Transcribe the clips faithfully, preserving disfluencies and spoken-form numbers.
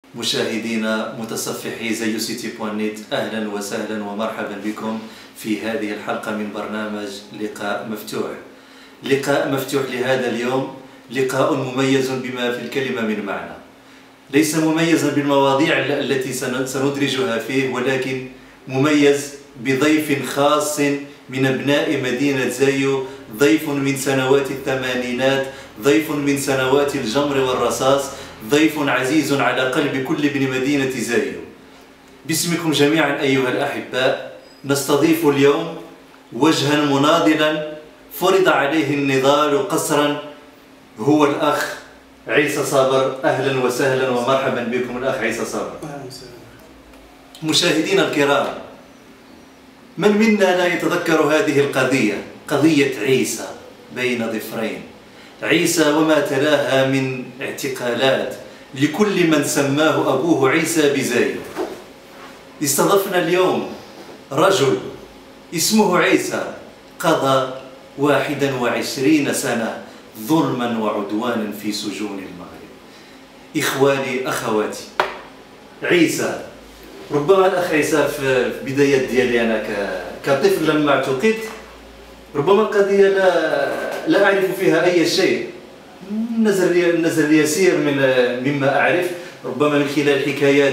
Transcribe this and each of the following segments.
مشاهدينا متصفحي زيو سيتي بوان نت، أهلا وسهلا ومرحبا بكم في هذه الحلقة من برنامج لقاء مفتوح. لقاء مفتوح لهذا اليوم لقاء مميز بما في الكلمة من معنى، ليس مميزا بالمواضيع التي سندرجها فيه، ولكن مميز بضيف خاص من أبناء مدينة زايو، ضيف من سنوات الثمانينات، ضيف من سنوات الجمر والرصاص، ضيف عزيز على قلب كل ابن مدينة زايو. باسمكم جميعا أيها الأحباء نستضيف اليوم وجها مناضلا فرض عليه النضال قسرا، هو الأخ عيسى صابر. أهلا وسهلا ومرحبا بكم الأخ عيسى صابر. مشاهدينا الكرام، من منا لا يتذكر هذه القضية، قضية عيسى بين ظفرين، عيسى وما تلاها من اعتقالات لكل من سماه أبوه عيسى بزايو. استضفنا اليوم رجل اسمه عيسى قضى واحدا وعشرين سنة ظلما وعدوانا في سجون المغرب. إخواني أخواتي، عيسى ربما الأخ عيسى في بداية ديالي أنا كطفل لما اعتقلت، ربما القضية لا لا أعرف فيها أي شيء، نزل نزل يسير من مما أعرف، ربما من خلال حكايات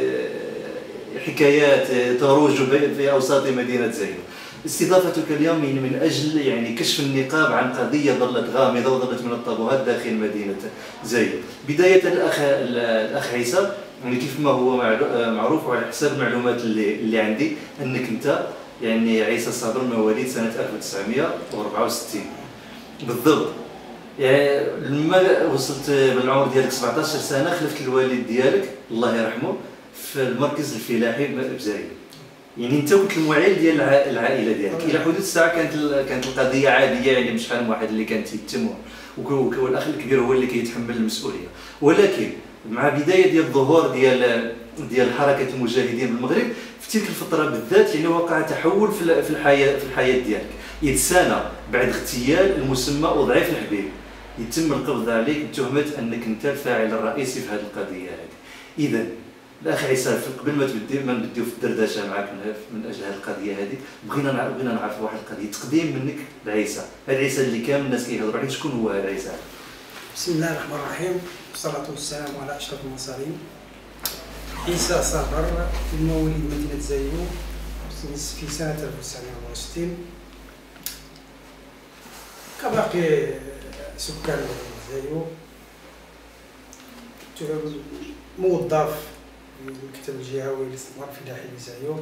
حكايات تروج في أوساط مدينة زايو. استضافتك اليوم من أجل يعني كشف النقاب عن قضية ظلت غامضة وظلت من الطابوهات داخل مدينة زايو. بداية الأخ الأخ عيسى، يعني كيف ما هو معروف وعلى حسب المعلومات اللي اللي عندي، أنك أنت يعني عيسى صابر مواليد سنة ألف وتسعمائة وأربعة وستين بالضبط. يعني لما وصلت بالعمر ديالك سبعطاش سنة خلفت الوالد ديالك الله يرحمه في المركز الفلاحي بزايو. يعني انت كنت المعيل ديال العائله ديالك الى حدود الساعه. كانت كانت القضيه عاديه، يعني مش شحال من واحد اللي كان تيتم والاخ الكبير هو اللي كيتحمل المسؤوليه. ولكن مع بدايه ديال الظهور ديال ديال حركه المجاهدين بالمغرب في تلك الفتره بالذات، يعني وقع تحول في الحياه في الحياه ديالك. إذ سنه بعد اغتيال المسمى وضعيف الحبيب يتم القبض عليك بتهمه انك انت الفاعل الرئيسي في هذه القضيه هذه. اذا الاخ عيسى، قبل ما تبدي ما نبداو في الدردشه معك من اجل هذه القضيه هذه، بغينا نعرف بغينا نعرف واحد القضيه، تقديم منك لعيسى، هذا عيسى اللي كامل الناس كيهضروا عليه، شكون هو هذا عيسى؟ بسم الله الرحمن الرحيم، والصلاه والسلام على اشرف المرسلين. عيسى صابر في مواليد مدينه زايو في سنه ألف وتسعمائة وأربعة وستين، كباقي سكان مدينه زايو، موظف المكتب الجهوي للاستثمار الفلاحي لزايو،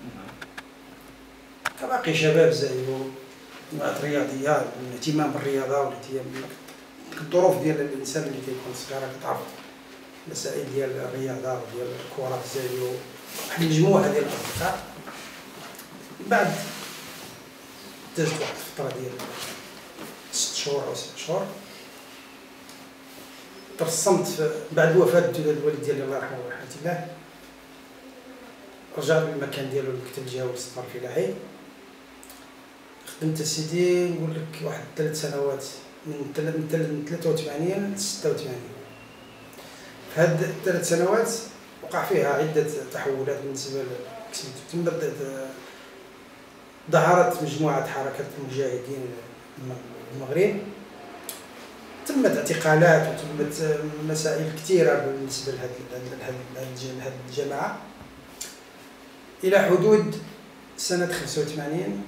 كباقي شباب زايو، مجموعات رياضيه، الاهتمام بالرياضه والاهتمام بالظروف ديال الانسان اللي كيكون صغير كتعرف المسائل ديال الرياضه وديال الكره في زايو، واحد المجموعه ديال الاصدقاء. بعد دازت واحد الفتره ديال ست شهور او ست شهور، ترسمت بعد وفاه الوالد ديالي الله يرحمه ورحمه الله، رجعت للمكان ديالو المكتب الجهوي للاستثمار الفلاحي. خدمت سيدي نقول لك واحد ثلاث سنوات من ثلاثة وثمانين ل ستة وثمانين. في هاد الثلاث سنوات وقع فيها عده تحولات بالنسبه لكسبت. تم ظهرت مجموعه حركه المجاهدين المغرب، تمت اعتقالات وتمت مسائل كثيره بالنسبه لهذه الجماعه، الى حدود سنه خمسة وثمانين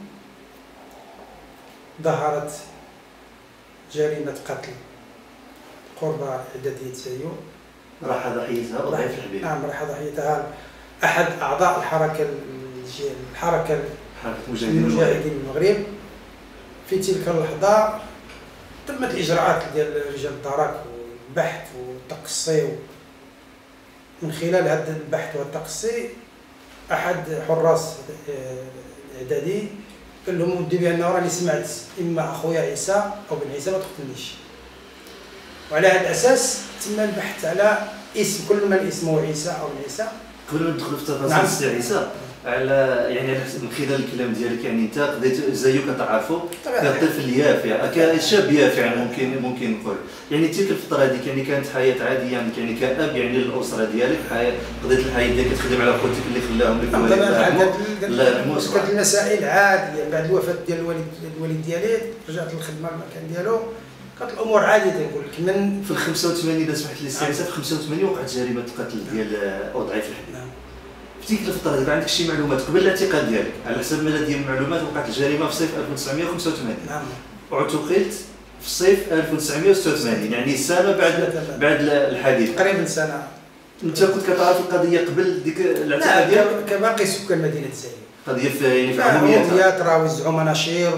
ظهرت جريمه قتل قرب اعداديه زايو، راح ضحيتها وضعيف الحبيب. نعم، راح ضحيتها احد اعضاء الحركه الحركه حركه المجاهدين المغرب. في تلك اللحظه تمت الاجراءات ديال رجال الدرك والبحث والتقصي. من خلال هذا البحث والتقصي احد حراس الاعدادي قال لهم ودي بان راني سمعت اما اخويا عيسى او بن عيسى ما تقتلنيش، وعلى هذا الاساس تم البحث على اسم كل من اسمه عيسى او بن عيسى. قبل ما ندخلوا في تفاصيل السي عيسى، على يعني من خلال الكلام ديالك يعني انت قضيت زيو كتعرفوا كطفل يافع كشاب يافع يعني ممكن ممكن نقول يعني تلك الفتره هذيك يعني كانت حياه عاديه يعني يعني كاب يعني للاسره ديالك حياه قضيت الحياه ديالك كتخدم على خوتك اللي خلاهم لك الوالد الله يرحمه كانت المسائل عاديه بعد الوفاه ديال الوالد الوالد ديالي رجعت للخدمه المكان ديالو كانت الامور عاديه تنقول لك من في ال خمسة وثمانين اذا سمحت لي السي في خمسة وثمانين وقعت جريمه القتل ديال اوضاعي في الحديد في ديك الفتره هذيك عندك شي معلومات قبل الاعتقال ديالك على حسب ما لدي المعلومات وقعت الجريمه في صيف ألف وتسعمائة وخمسة وثمانين نعم واعتقلت في صيف ألف وتسعمائة وستة وثمانين يعني سنه بعد بعد الحادث تقريبا سنه. انت كنت كتعرف القضيه قبل ديك الاعتقال ديالك كباقي سكان مدينه زايد قضيه في يعني في عموميات راه وزعوا مناشير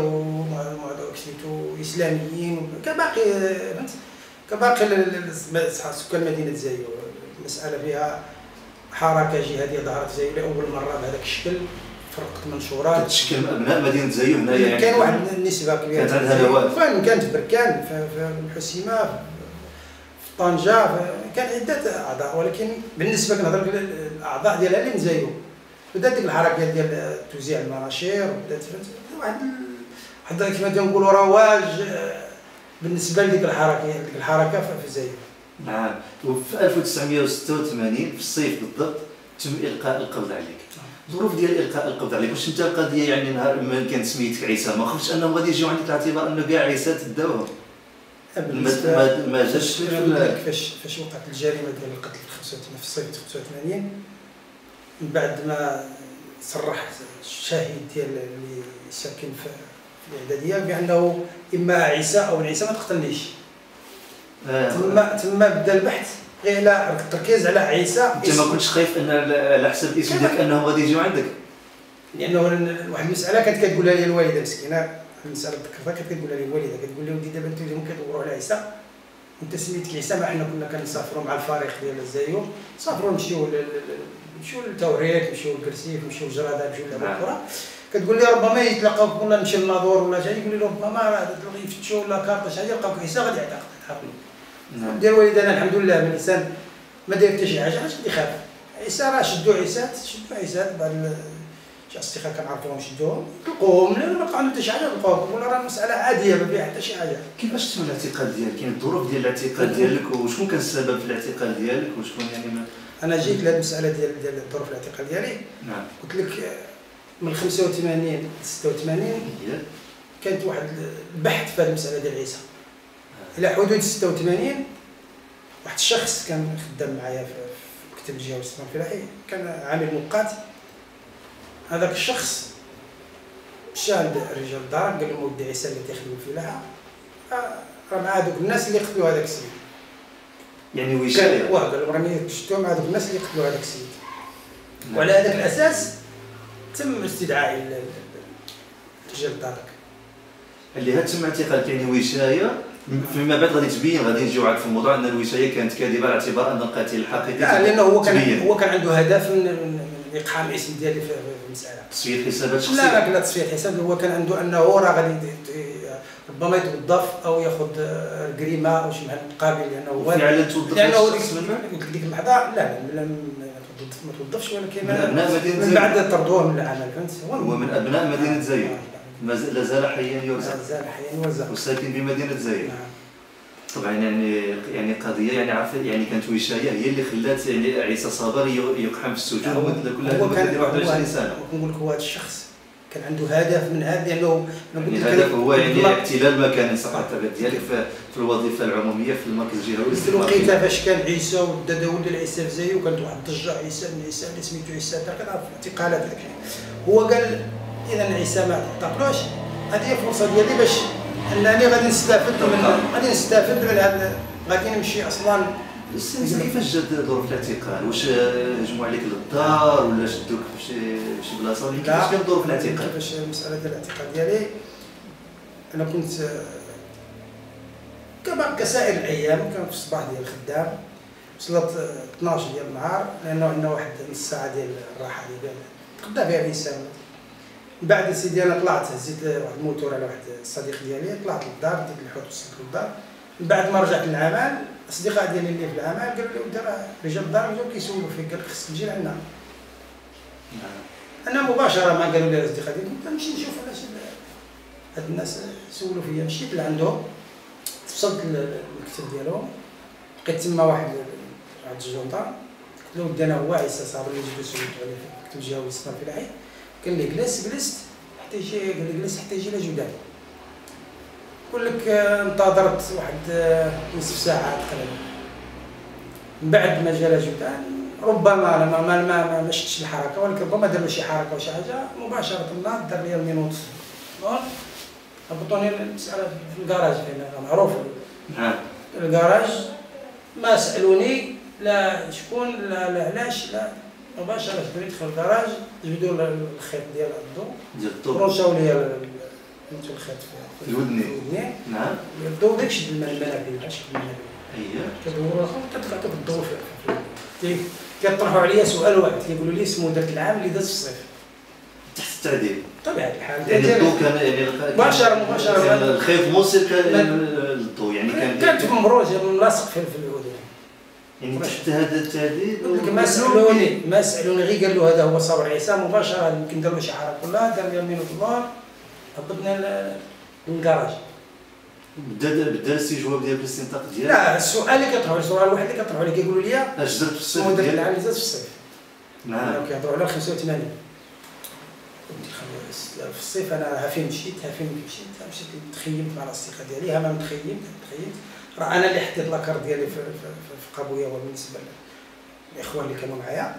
وسميتو اسلاميين كباقي فهمت كباقي سكان مدينه زايد. المساله فيها حركه جهاديه ظهرت زي لاول مره بهذاك الشكل فرقت منشورات كتشكل ابناء مدينه زايو هنايا يعني كان واحد النسبه كبيره كانت عندها نواه كان كانت في بركان في الحسيمه في طنجه كان عده اعضاء ولكن بالنسبه كنهضر الاعضاء ديالها اللي من زايو بدات ديك الحركه ديال توزيع المناشير وبدات واحد واحد كما تنقولوا رواج بالنسبه لديك الحركه ديك الحركه في زايو. نعم وفي ألف وتسعمائة وستة وثمانين في الصيف بالضبط تم القاء القبض عليك. الظروف ديال القاء القبض عليك واش انت القضيه يعني نهار ما كانت سميتك عيسى ما خفتش انهم غادي يجيو عندك الاعتبار انه كاع عيسات داوهم ما ما جاش فاش فاش وقعت الجريمه ديال القتل في الصيف خمسة وثمانين من بعد ما صرح الشاهد ديال اللي ساكن في الاعداديه بانه اما عيسى او عيسى ما تقتلنيش. آه. تما تما بدا البحث غير على التركيز على عيسى. انت ما كنتش خايف ان على حسب الاسم ديالك انهم غادي يجيو عندك؟ لانه واحد المساله كانت كتقولها لي الوالده مسكينه المساله ذكرتها كانت كتقولها لي الوالده كتقول لي ولدي دابا انتم اليوم كتدوروا على عيسى وانت سميتك عيسى ما حنا كنا كنسافروا مع الفريق ديال الزايو سافروا نمشيو نمشيو للتوريت نمشيو للكرسيف نمشيو للجراده نمشيو للعب الكره كتقول لي ربما يتلاقاو ولا نمشي للناظور ولا شي يقول لي ربما يفتشوا ولا كارطه شي حاجه يلقاوك عيسى غادي يعتقل تحاكم. نعم. ديال والدي انا الحمد لله من الانسان ما داير حتى شي حاجه علاش غادي يخاف عيسى راه شدوا عيسات شدوا عيسات بعض شي اصدقاء كنعرفوهم شدوهم لقوهم ما بقى عندهم حتى شي حاجه لقوهم ولا راه مساله عاديه ما فيها حتى شي حاجه. كيفاش تم الاعتقال ديالك؟ يعني الظروف ديال الاعتقال ديالك وشكون كان السبب في الاعتقال ديالك وشكون يعني ما انا جيت لهاد المساله ديال ديال ظروف الاعتقال ديالي. نعم قلت لك من خمسة وثمانين ل ستة وثمانين كانت واحد البحث في هذه المساله ديال عيسى الى حدود ستة وثمانين واحد الشخص كان خدام معايا في مكتب الجهه والاستثمار الفلاحي كان عامل مؤقت. هذاك الشخص مشى عند رجال الدار قال لهم ودي عيسى اللي تيخدم في الفلاحه راه مع هذوك الناس اللي قتلوا هذاك السيد. يعني وشايه واه قال لهم راني شفتو مع هذوك الناس اللي قتلوا هذاك السيد. وعلى هذاك الاساس تم استدعاء رجال الدار اللي هاد تم اعتقال يعني وشايه فيما بعد غادي تبين غادي نجيو عاد في الموضوع ان الوشايه كانت كاذبه على اعتبار ان القاتل الحقيقي لا لانه هو كان تبين. هو كان عنده هدف من اقحام الاسم ديالي في المساله تصفيه حسابات شخصيه. لا لا تصفيه حساب هو كان عنده انه راه غادي ربما يتوظف او ياخذ جريمه او شي مهل مقابل لانه فعلا توظف لانه ديك ديك اللحظه لا لا ما توظفش ولكن من ابناء مدينه من بعد طردوه من العمل فهمت. هو من ابناء مدينه زايد لا زال حيا يرزق لا زال حيا يرزق وساكن بمدينه زايد. طبعا يعني يعني قضيه يعني عارف يعني كانت وشايه هي اللي خلات يعني عيسى صابر يقحم في السجون مده كل هذه واحد وعشرين سنه. نقول لك هو هذا الشخص كان عنده هدف من هذا لانه يعني الهدف هو يعني احتلال مكان صحه ديالك في, في الوظيفه العموميه في المركز الجهوي الاستثماري. الوقيته فاش كان عيسى وبدا داول ديال عيسى في زايد وكانت واحد الضجه عيسى من عيسى اللي سميتو عيسى كتعرف الاعتقالات داك هو قال اذا عيسى ما تعتقلوش هذه هي الفرصه ديالي باش انني غادي نستافد من غادي نستافد من هذا غادي نمشي اصلا. كيفاش جات ظروف الاعتقال؟ واش هجموا عليك للدار ولا شدوك في شي شي بلاصه ولا كيفاش كانت ظروف الاعتقال؟ كيفاش المساله ديال الاعتقال ديالي انا كنت كما كسائر الايام كان في الصباح ديال الخدام وصلت اثناش ديال النهار لانه عندنا واحد نص ساعه ديال الراحه اللي تغدى فيها الانسان. من بعد سيدي انا طلعت هزيت واحد الموتور على واحد الصديق ديالي طلعت للدار ديت الحوت وصلت للدار. من بعد ما رجعت للعمل الاصدقاء ديالي اللي في العمل قالوا لي ودي راه رجال الدار جاو كيسولوا فيك قال لك خصك تجي لعندنا. انا مباشره ما قالوا لي الاصدقاء ديالي قلت نمشي نشوف علاش هاد الناس سولوا فيا. مشيت لعندهم وصلت للمكتب ديالهم لقيت تما واحد واحد الجونطان قلت له ودي انا هو عيسى صابر اللي جبت سولت عليه في مكتب الجهوي السلطان في الحي. قال لي جلس جلست حتى يجي قال لي جلس حتى يجي لجودان. يقول لك انتظرت واحد نصف ساعه تقريبا. من بعد ما جا لجودان ربما ما ما ما, ما, ما شفتش الحركه ولكن ربما دار له شي حركه وشي حاجه مباشره النهار دار لي المينوت نور هبطوني المساله في الكراج فين معروف نعم الكراج. ما سالوني لا شكون لا لا علاش لا مباشره جبت ندخل الكراج جبدوا الخيط ديال الضو ديال الضو برونشاو لي الخيط في الودنين. نعم الضو داك شد المنابل شد المنابل اييه كدوروا تلقى الضو في كيطرحوا عليا سؤال واحد كيقولوا لي اسمه درت العام اللي داز في الصيف تحت التعديل بطبيعه الحال. يعني الضو كان يعني مباشره مباشره الخيط موصل كان للضو يعني كان كانت مبروج ملاصق في العود يعني تحت هذا التعديل. ما سالوني ما سالوني غير قال له هذا هو صابر عيسى مباشره يمكن دار له شي حركه ولا دار لي مينوت الظهر هبطنا للكراج. بدا بدا الاستجواب ديال الاستنطاق ديالك. لا السؤال اللي كيطرحوا لي السؤال الواحد اللي كيطرحوا لي كيقولوا لي اش درت في الصيف درت العام اللي زاد في الصيف. نعم كيهضروا على خمسة وثمانين في الصيف. انا ها فين مشيت ها فين مشيت مشيت تخيمت مع الاصدقاء ديالي ها ما متخيمت تخيمت راه انا اللي حطيت لاكار ديالي في, في, في قابويه وبالنسبه للاخوان اللي كانوا معايا.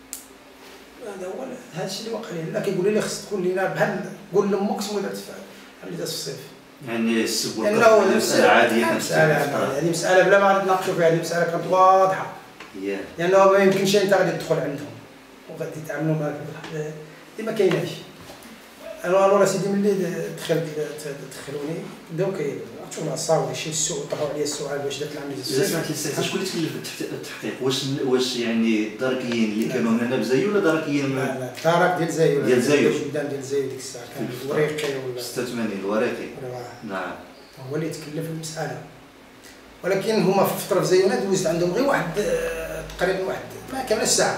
هذا هو هذا الشيء اللي وقع لي. لا كيقولوا لي خصك تقول لنا بحال قول لامك سمو درت اللي داز في الصيف. يعني السب والقذف مسألة عادية. مسألة هذه مسألة بلا ما نتناقشوا فيها. هذه مسألة كانت واضحة. لأنه ما يمكنش أنت غادي تدخل عندهم وغادي تعاملوا معاك دي ما كايناش. أنا أنا سيدي ملي دخلت دخلوني بداو كيعطيو مع الصاوي داكشي السوء طرحوا عليا السؤال واش درت العملية ديال إذا سمعت لي سي شكون اللي تكلف بالتحقيق؟ واش واش يعني الدركيين اللي كانوا هنا بزايو ولا دركيين؟ لا لا الدرك ديال زايو ديال زايو جدان ديال زايو ديك الساعة كان الوريقي ولا ستة وثمانين الوريقي. نعم هو اللي تكلف المسألة. ولكن هما في الفترة في زايونة دوزت عندهم غير واحد تقريبا واحد ما كاملش ساعة.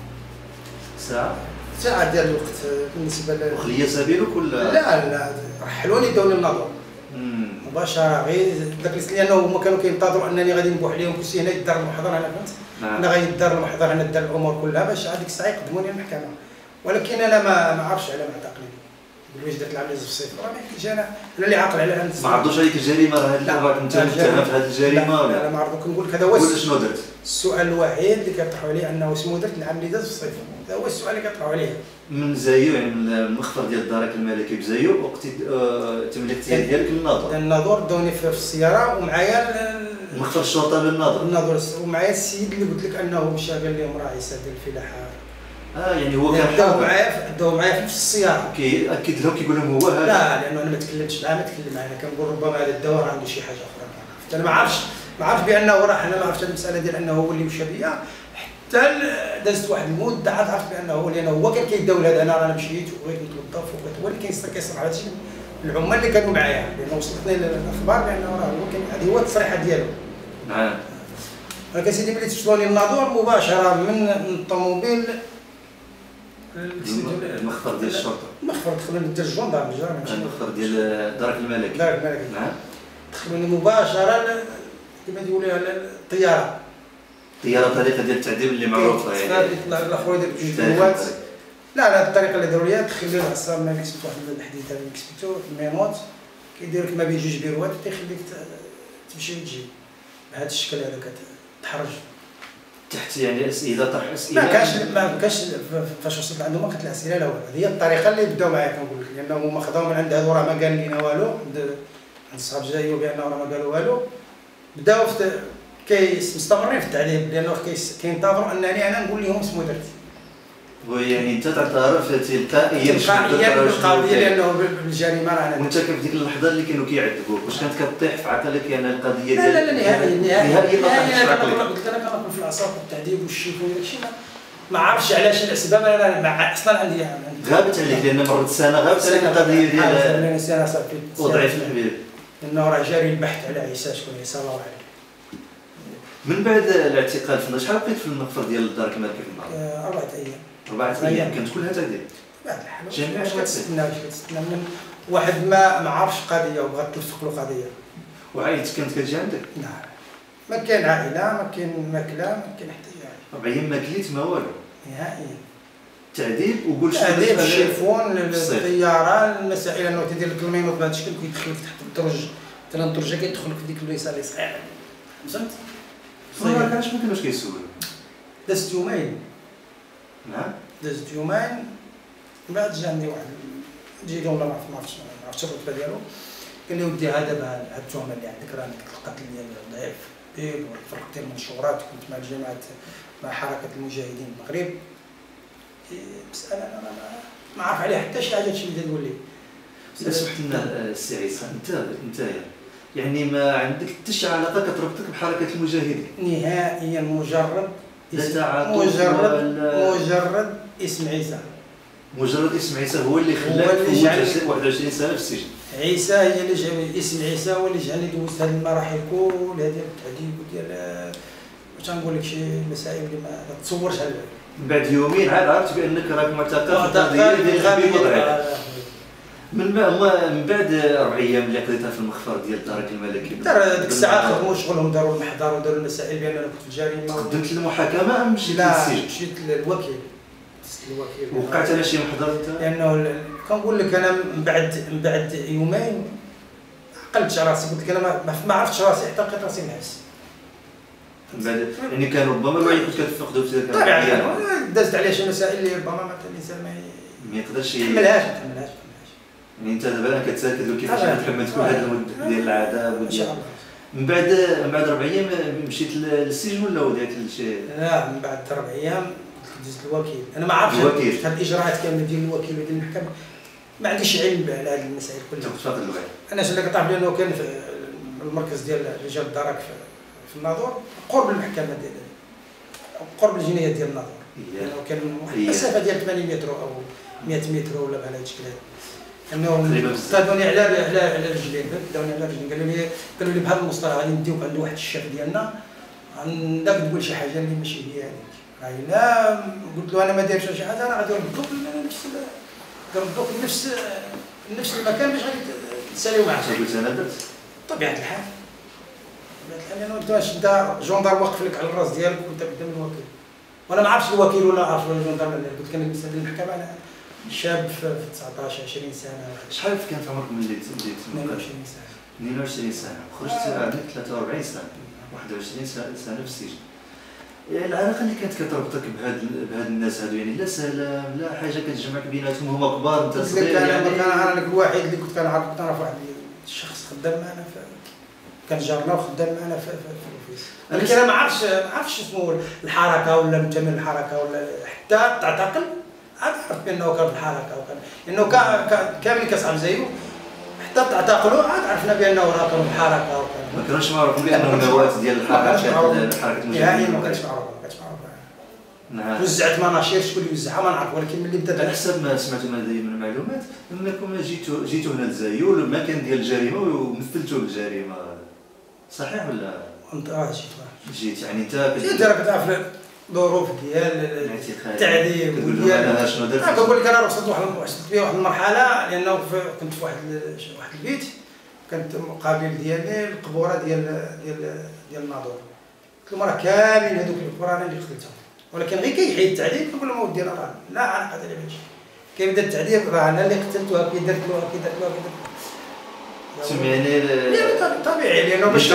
ساعة؟ ساعة ديال الوقت بالنسبة ل وخلية سبيلك ولا؟ لا لا رحلوني داوني الناظور. مباشرة غير داك لأنه هما كانوا كينتظروا أنني غادي نبوح عليهم كلشي هنا يدار المحضر هنا فهمت؟ نعم. أنا غادي يدار المحضر هنا دار الأمور كلها باش هذيك الساعة يقدموني للمحكمة. ولكن أنا ما ما عرفتش على ما تعقلني. واش درت العملية في الصيف؟ راه ما يمكنش أنا أنا اللي عاقل على هذا. ما عرضوش عليك الجريمة راه هاد المرة أنت متهم في هذه الجريمة ولا؟ لا ما عرضوك نقول لك هذا هو قول شنو درت؟ السؤال الوحيد اللي كيطرحوا عليه أنه اسمه درت العملية في الصيف. هذا هو السؤال اللي كيطرحوا عليه. من زايو يعني من المخفر ديال الدرك الملكي بزايو وقت تم الاغتيال ديالك للناظور. الناظور داوني في السيارة ومعايا مخفر الشرطة للناظور. الناظور ومعايا السيد اللي قلت لك أنه مشى قال لهم راه عيسى ديال الفلاحة. اه يعني هو كان داو معايا داو معايا في نفس السياره كيأكد لهم كيقول لهم هو هذا. لا لانه انا ما تكلمتش معاه ما تكلم معاه. انا كنقول ربما هذا الدواء عنده شي حاجه اخرى. انا ما عرفتش ما عرفت بانه راه انا ما عرفتش هذه المساله ديال انه هو اللي مشى بيا حتى دازت واحد المده عاد عرفت بانه هو لانه هو كان كيداول هذا. انا راه مشيت وبغيت نتوظف وبغيت هو اللي كيصرح كيصرح على هادشي العمال اللي كانوا معايا لانه وصلتني الاخبار بانه راه هو كان هذه هو التصريحه ديالو. نعم. ولكن سيدي ملي توصلوني الناظور مباشره من الطوموبيل المخفر ديال الشرطه. المخفر دخلوني ديال الجندار المخفر ديال الدرك الملكي. الدرك الملكي. نعم. دخلوني مباشره كما تيقولوا الطياره. الطياره طريقه ديال التعذيب اللي معروفه يعني. يطلع الاخويا ديال الجوات. لا لا الطريقه اللي داروا ليها تخلي العصام ما كيسميتو واحد الحديث هذا اللي كيسميتو المينوت كيدير لك ما بين جوج بيروات تيخليك تمشي وتجي بهذا الشكل هذا كتحرج. تحت يعني اسئله طرح اسئله. ما كاش ما كاش فاش وصلت عندهم ما كانت الاسئله لا والو. هذه هي الطريقه اللي بداو معايا كنقول لك لانه هما خداو من عند هذو راه ما قال لينا والو عند عند صحاب جايو بانه راه ما قالوا والو. بداو مستمرين في التعذيب لانه كينتظروا انني انا نقول لهم اسمو درت. ويعني انت تعترف تلقائيا تلقائيا بالقضيه لانه بالجريمه راه. وانت كيف ديك اللحظه اللي كانوا كيعذبوك واش كانت كطيح في عقلك يعني القضيه ديال؟ لا لا لا نهائيا نهائيا نهائيا. انا قلت انا كنقول في الاعصاب والتعذيب والشيك وداكشي ما عرفتش علاش الاسباب. انا اصلا عندي غابت عليك لان مرت سنه غابت عليك القضيه ديال سنه صافي وضعيف الحبيب لانه راه جاري البحث على عيسى شكون عيسى الله اعلم. من بعد الاعتقال في النهار شحال بقيت في المقفر ديال الدار الملكي في النهار؟ اربعه ايام. اربعه ايام كانت كلها تعذيب. بعد الحال جميع واش كتستنى واش كتستنى من واحد ما ما عرفش قضيه وبغى تلفق له قضيه. وعائلتك كانت كتجي عندك؟ نعم. ما كاين عائله، ما كاين ماكله، ما كاين حتى شي حاجه. اربع ايام ما كليت ما والو. نهائيا. تعذيب وقول شنو تعذيب الشيفون الطياره المسائل انه تدير لك المينوط بهذا الشكل كيدخلك تحت الدرج مثلا الدرجه كيدخلك في ديك الويسه اللي صحيحه. فهمت؟ ما كانش ممكن باش كيسول. دازت يومين. نعم. دازت يومين من بعد جا عندي واحد جيت والله ما عرفت ما عرفتش ما عرفتش الرتبه ديالو قال لي ودي هذا هاد التهمه اللي عندك راه عندك القتل ديال ضعيف بيب وفرقتي المنشورات كنت مع الجماعه مع حركه المجاهدين المغرب. مساله انا ما ما عارف عليها حتى شي حاجه هادشي اللي تقول لي. اذا سمحت لنا السي عيسى انت انت يعني ما عندك حتى شي علاقه كتربطك بحركه المجاهدين؟ نهائيا. مجرد لا تعاطف مجرد مجرد اسم عيسى. مجرد اسم عيسى هو اللي خلاك تفوت واحد وعشرين سنه في السجن. عيسى هي اللي جاب اسم عيسى هو اللي جعلني دوزت هذه المراحل كلها ديال التعذيب وديال واش غنقول لك شي مسائل اللي ما تصورش على بالك. من بعد يومين عاد عرفت بانك راك معتقل في قضيه ديال غبي وضعيف. من بعد من بعد اربع ايام اللي قضيتها في المخفر ديال الدار الملكي دار ديك الساعه خدموا شغلهم داروا المحضر وداروا المسائل بان انا كنت في الجريمه. قدمت للمحاكمه ام مشيت للسجن؟ لا مشيت للوكيل. الوكيل وقعت على شي محضر انت؟ لانه كنقول لك انا من بعد من بعد يومين عقلت على راسي قلت لك انا ما, ما عرفتش راسي حتى لقيت راسي نعس. من بعد يعني كان ربما الوعي كنت كتفقدو في تلك الحال دازت عليه شي مسائل اللي ربما ما الانسان ما ما يقدرش يتحملهاش ما يتحملهاش. يعني انت دابا كتساكد كيفاش تحملت كل هذا المده ديال العذاب ان شاء الله. من بعد من بعد اربع ايام مشيت للسجن ولا وديت لشي؟ لا من بعد اربع ايام دزت الوكيل. انا ما عرفتش هاد الاجراءات كامله ديال الوكيل وديال المحكمه ما عنديش علم على هذه المسائل كلها. كنت فاقد الوعي. انا اللي كنعرف بانه كان في المركز ديال رجال الدرك في الناظور قرب المحكمه ديال قرب الجنايه ديال الناظور. لانه يعني كان واحد المسافه ديال ثمانين متر او مئة متر ولا بهذا الشكل هذا. انه صادوني على على على رجلين داوني على رجلين قالوا لي قالوا لي بهذا المصطلح غادي نديوك عند واحد الشيخ ديالنا عندك تقول شي حاجه اللي ماشي هي هذيك. قال لا قلت له انا ما دايرش شي حاجه انا غادي نردوك لنفس نردوك لنفس نفس المكان باش غادي نساليو معاك. قلت انا درت بطبيعه الحال بطبيعه الحال لانه انت واش انت جوندار واقف لك على الراس ديالك وانت قدام الوكيل وانا ما عرفتش الوكيل ولا عارف الجوندار. قلت كان بالنسبه للمحكمه انا شاب في تسعطاش عشرين سنه. شحال كان في عمرك ملي بديت؟ اثنين وعشرين سنه. اثنين وعشرين سنه خرجت عندك ثلاثة وأربعين سنه واحد وعشرين سنه في السجن. يعني العلاقه اللي كانت كتربطك بهاد بهاد الناس هادو يعني لا سلام لا حاجه كتجمعك بيناتهم هما كبار انت صغير. يعني كان انا الوحيد اللي كنت كنعرف كنت نعرف واحد الشخص خدام معنا في كان جارنا وخدام معنا في الاوفيس. ولكن انا ما عرفتش ما عرفتش اسمه الحركه ولا منتمي للحركه ولا حتى تعتقل عاد عرفت بانه كان في الحركه وكان لانه كامل كصعب زيه حتى تعتقلوا عاد عرفنا بانه راه كان في الحركه وكان ما كانوش معروفين بانهم نواه ديال الحركه حركه المجاهدين. ما كانش معروف ما كانش معروف. نعم وزعت مناشير شكون اللي وزعها ما نعرف ولكن ملي بدات على حسب ما سمعت من المعلومات انكم جيتوا جيتوا هنا لزايو المكان ديال الجريمه ومثلتوا الجريمه صحيح ولا؟ انت اه جيت جيت يعني انت جيت راك تعرف الظروف ديال التعذيب وديال شنو درت؟ كنقول لك انا وصلت واحد وصلت بيا واحد المرحله لانه كنت في واحد واحد البيت كانت مقابل ديالي القبوره ديال ديال ديال الناظور. قلت لهم راه كاملين هذوك القبور انا اللي قتلتهم ولكن غير كيحيد التعذيب كنقول لهم اودي راه لا علاقه لي بهادشي. كيبدا التعذيب راه انا اللي قتلته كي درت له كي درت له كي درت سمعني لا طبيعي لانه باش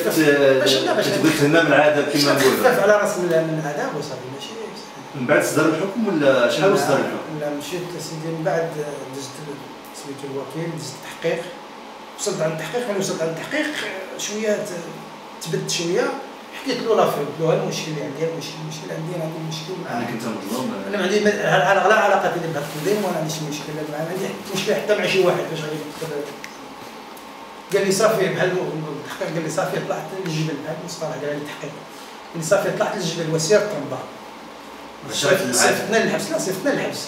باش تبغي تهنا من العذاب كما نقولوا تخفف على راس من العذاب وصافي ماشي. من بعد صدر الحكم ولا شحال وصدر الحكم؟ لا مشيت سيدي من بعد دزت سميتو الوكيل دزت التحقيق وصلت عند التحقيق. ملي وصلت عند التحقيق شويه تبدت شويه حكيت له لافي قلت له هذا المشكل اللي عندي المشكل المشكل عندي انا عندي مشكل معاه. انا كنت مظلوم انا ما عندي لا علاقه لي بهذا التنظيم ولا عندي شي مشكل معاه. ما عندي مشكل حتى مع شي واحد باش غادي قال لي صافي بحال التحقيق قال لي صافي طلعت للجبل بحال المصطلح قال لي التحقيق قال لي صافي طلعت للجبل وسير طنبا صيفطنا للحبس. لا صيفطنا للحبس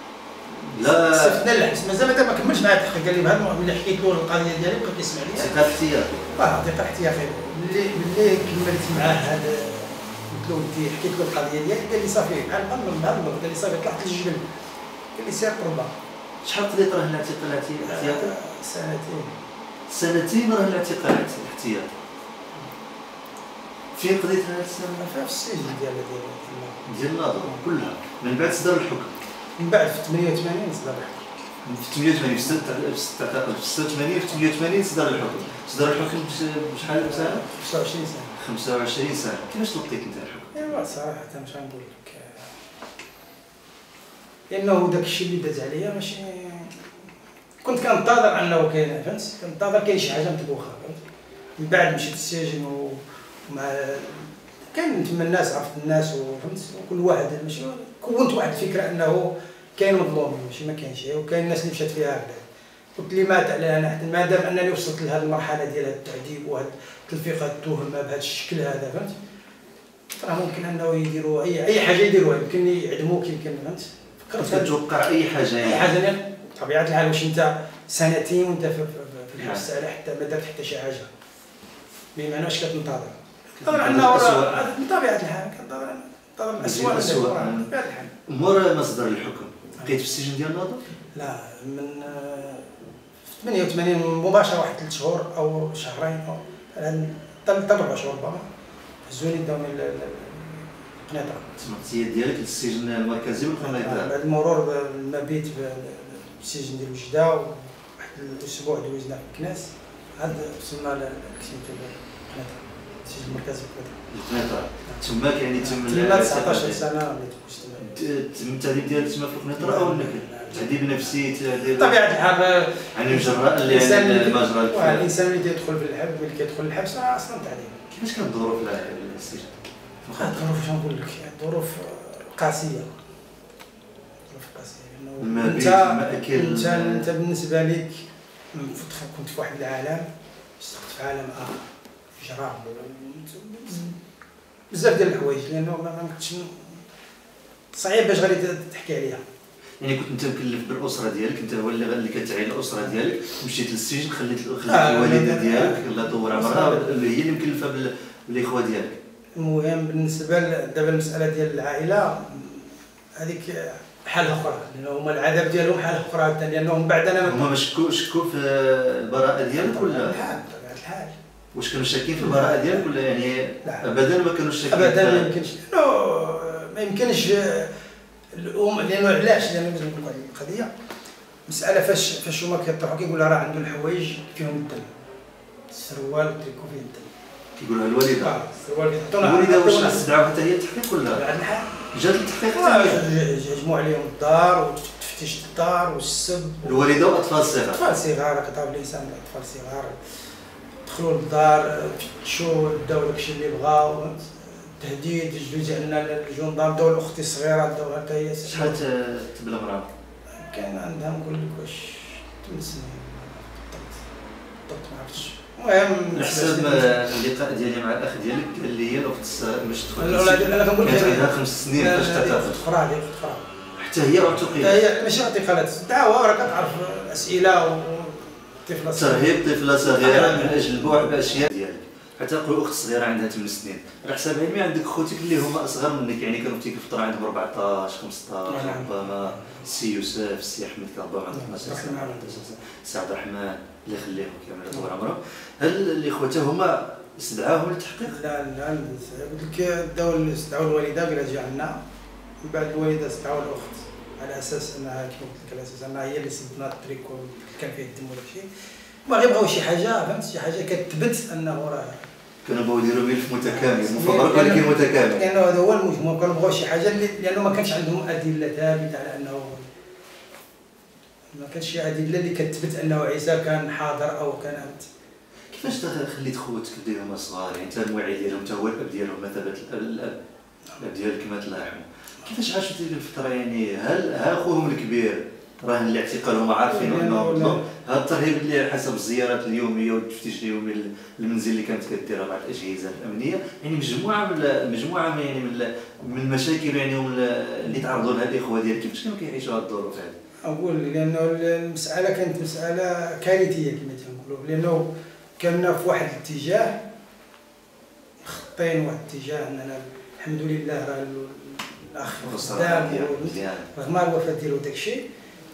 لا صيفطنا للحبس مازال ما كملتش معاه التحقيق. قال لي بهذا ملي حكيت له القضيه ديالي بقى كيسمع لي ثقه احتياطي اه ثقه احتياطي ملي ملي كملت معاه هذا قلت له ودي حكيت له القضيه ديالي قال لي صافي بحال بحال بحال قال لي صافي طلعت للجبل قال لي سير قربه. شحال قضيت راه الاعتقال الاحتياطي؟ سنتين. سنتين راه الاعتقال الاحتياطي. فين قضيت هذا السنه؟ في السجن ديال ديال ديال الناظور كلها من بعد صدر الحكم. من بعد في ثمانية وثمانين صدر الحكم. في ثمانية وثمانين في ستة وثمانين في ثمانية وثمانين صدر الحكم. صدر الحكم بشحال من سنه؟ خمسة وعشرين سنه. خمسة وعشرين سنه. كيفاش تلقيت انت الحكم؟ ايوا صراحه مش غنقول لك لانه داك الشيء اللي داز عليا ماشي كنت كنتظر انه كاين فهمت كنتظر كاين شي حاجه مطبوخه فهمت. من بعد مشيت للسجن ومع كان تما الناس عرفت الناس وفهمت وكل واحد ماشي كونت واحد الفكره انه كاين مظلومين ماشي ما كاينش وكاين الناس اللي مشات فيها هكذا. قلت لي مات على انا حتى ما دام انني وصلت لهذه المرحله ديال هذا التعذيب وهذا تلفيق التهمه بهذا الشكل هذا فهمت راه ممكن انه يديروا اي اي حاجه يديروها يمكن يعدموك يمكن فهمت. فكرت تتوقع اي حاجه اي حاجه يعني بطبيعه الحال واش انت سنتين وانت في, في الحبس على حتى ما درت حتى شي حاجه بمعنى واش كتنتظر طبعا انه بطبيعه الحال كنتظر ننتظر الاسوء بطبيعه الحال. مور ما صدر الحكم بقيت في السجن ديال الناظور؟ لا من في ثمانية وثمانين مباشره واحد ثلاث شهور او شهرين او حتى اربع شهور ربما هزوني داوني القنيطره. التسمية ديالك للسجن المركزي والقنيطره؟ بعد المرور المبيت بالسجن ديال وجده واحد الاسبوع دوزنا في الكناس عاد وصلنا لسميتو القنيطره السجن المركزي القنيطره. تماك يعني تم تما تسعطاش سنه وليت تم التعذيب ديالك تما في القنيطره او النكل؟ تعذيب نفسي تعذيب بطبيعه الحال يعني جراء اللي المجرى الانسان اللي كيدخل في الحبس ملي كيدخل الحبس راه اصلا تعذيب. كيفاش كانت الظروف في السجن؟ الظروف شنو نقول لك ظروف قاسيه ظروف قاسيه لانه انت انت انت بالنسبه لك كنت في واحد العالم اشتقت في عالم اخر جرام بزاف ديال الحوايج لانه ما كنتش صعيب باش غادي تحكي عليها. يعني كنت انت مكلف بالاسره ديالك انت هو اللي اللي كتعين الاسره ديالك مشيت للسجن خليت خليت آه الوالده ديالك الله يطول عمرها اللي هي اللي مكلفه بالاخوه ديالك. المهم بالنسبه دابا المساله ديال العائله هذيك حاله اخرى لانه هما العذاب ديالهم حاله اخرى لانهم بعد انا هما شكوا شكوا في البراءه ديالك ولا؟ بطبيعه الحال. واش كانوا شاكين في البراءه ديالك ولا يعني لا. ابدا ما كانوش شاكين؟ ابدا ما يمكنش لانه ما يمكنش الام لانه علاش لانه لازم نقول هذه القضيه مساله فاش فاش هما كيطرحوا كيقول لها راه عنده الحوايج فيهم الدم السروال والتريكو فيه الدم كيقولها الوالده. اه السروال الوالده واش استدعوا حتى هي التحقيق ولا؟ بعد الحال جات التحقيق حتى هي؟ هجموا عليهم الدار وتفتيش الدار والسب الوالده واطفال صغار. اطفال صغار كتعرف الانسان اطفال صغار دخلوا للدار فتشوا داو داكشي اللي بغاو تهديد جدوا ديالنا الجندار داو اختي الصغيره داوها حتى هي. شحال تبلا مراه؟ كان عندها نقول لك واش ثمان سنين بالضبط بالضبط ما عرفتش. المهم حسب اللقاء ديالي مع الاخ ديالك قال لي هي الاخت الصغيره باش تدخل لا انا كنقول لك كانت عندها خمس سنين فاش تاخذ تاخذ اخرى هذه اخرى حتى هي اعتقلت. حتى هي ماشي اعتقالات دعوه راه كتعرف اسئله وطفله ترهيب طفله صغيره من اجل البوع باشياء ديالك حتى نقولوا اخت صغيره عندها ثمان سنين. على حساب علمي عندك خوتك اللي هما اصغر منك يعني كانوا في ديك الفتره عندهم أربعطاش خمسطاش ربما السي يوسف السي احمد كانوا عندهم اثناش سنه السي عبد الرحمن الله يخليهم كامل طول عمرهم. هل الاخوه هما استدعاهم للتحقيق؟ لا لا قلت لك داو استدعوا الوالده قال اجي عندنا من بعد الوالده استدعوا الاخت على اساس انها كما قلت لك على اساس انها هي اللي سببنا الطريق وكان فيه الدم ولا شيء ما غيبغاو شي حاجه فهمت شي حاجه كتثبت انه راه كانوا بغاو يديروا ملف متكامل مفبرك ولكن متكامل لانه هذا هو المجموع كانوا بغاو شي حاجه اللي لانه ما كانش عندهم ادله ثابته على انه ما كانش شي ادله اللي كتثبت انه عيسى كان حاضر او كان امت. كيفاش خليت خوتك ديالهم صغار يعني انت الموعي ديالهم حتى هو الاب ديالهم مثلا الاب الاب ديالك مات الله يرحمه كيفاش عاشوا ديك الفتره يعني هل ها خوهم الكبير راه اللي اعتقالهم عارفين انه مظلوم هذا الترهيب اللي حسب الزيارات اليوميه والتفتيش اليومي للمنزل اللي كانت كديرها مع الاجهزه الامنيه يعني مجموعه من مجموعه يعني من من المشاكل يعني اللي تعرضوا لها الاخوه ديالك كيفاش كانوا كيعيشوا هذه الظروف هذه؟ اقول لانه المساله كانت مساله كارثيه كما تنقولوا لانه كنا في واحد الاتجاه خطين واحد الاتجاه اننا الحمد لله راه الاخ خدام رغم الوفاه ديالو داك الشيء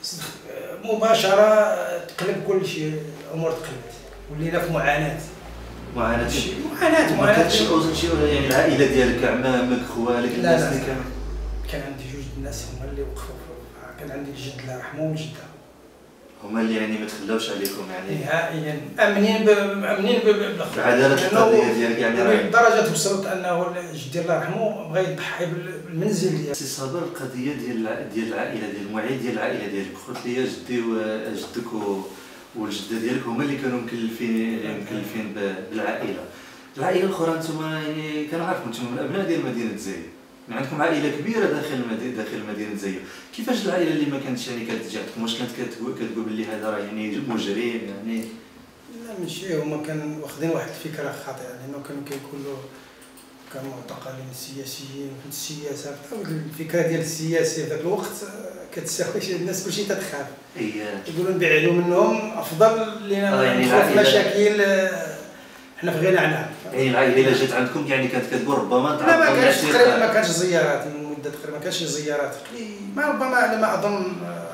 مباشره تقلب كل شيء، الامور تقلبت ولينا في معاناه معاناه معاناه معاناه. ما كانتش شي يعني العائله ديالك عمامك خوالك الناس اللي كانوا؟ كان عندي جوج الناس هما اللي وقفوا، كان عندي الجد الله يرحمه والجده هما اللي يعني ما تخلاوش عليكم يعني نهائيا، امنين امنين بعداله القضيه ديالك يعني لدرجه وصلت انه جدي الله يرحمه بغى يضحي بالمنزل ديالو. سي صابر القضيه ديال ديال العائله ديال المعين ديال العائله ديالك، قلت لي جدي وجدك والجده ديالك هما اللي كانوا مكلفين مكلفين بالعائله. العائله الاخرى انتم يعني كنعرفكم انتم من ابناء ديال مدينه زايد، عندكم عائله كبيره داخل المدينه داخل مدينه زايد، كيفاش العائله اللي ما كانتش يعني كتجعلكم؟ واش كانت كتقول كتقول باللي هذا راه يعني مجرم يعني؟ لا ماشي، هما كانوا واخدين واحد الفكره خاطئه، لانه كانوا كيقولوا كانوا معتقلين سياسيين في السياسه، الفكره ديال السياسي في ذاك الوقت كتساوي شي الناس كلشي تتخاف. اييه يقولوا نبعدوا منهم افضل لينا آه يعني ندخلوا في مشاكل حنا في غنى عنها. يعني العائله اللي جات عندكم يعني كانت كتقول ربما لا ما كانش تقريبا ما كانش زيارات من مده تقريبا ما كانش زيارات ما ربما انا ما اظن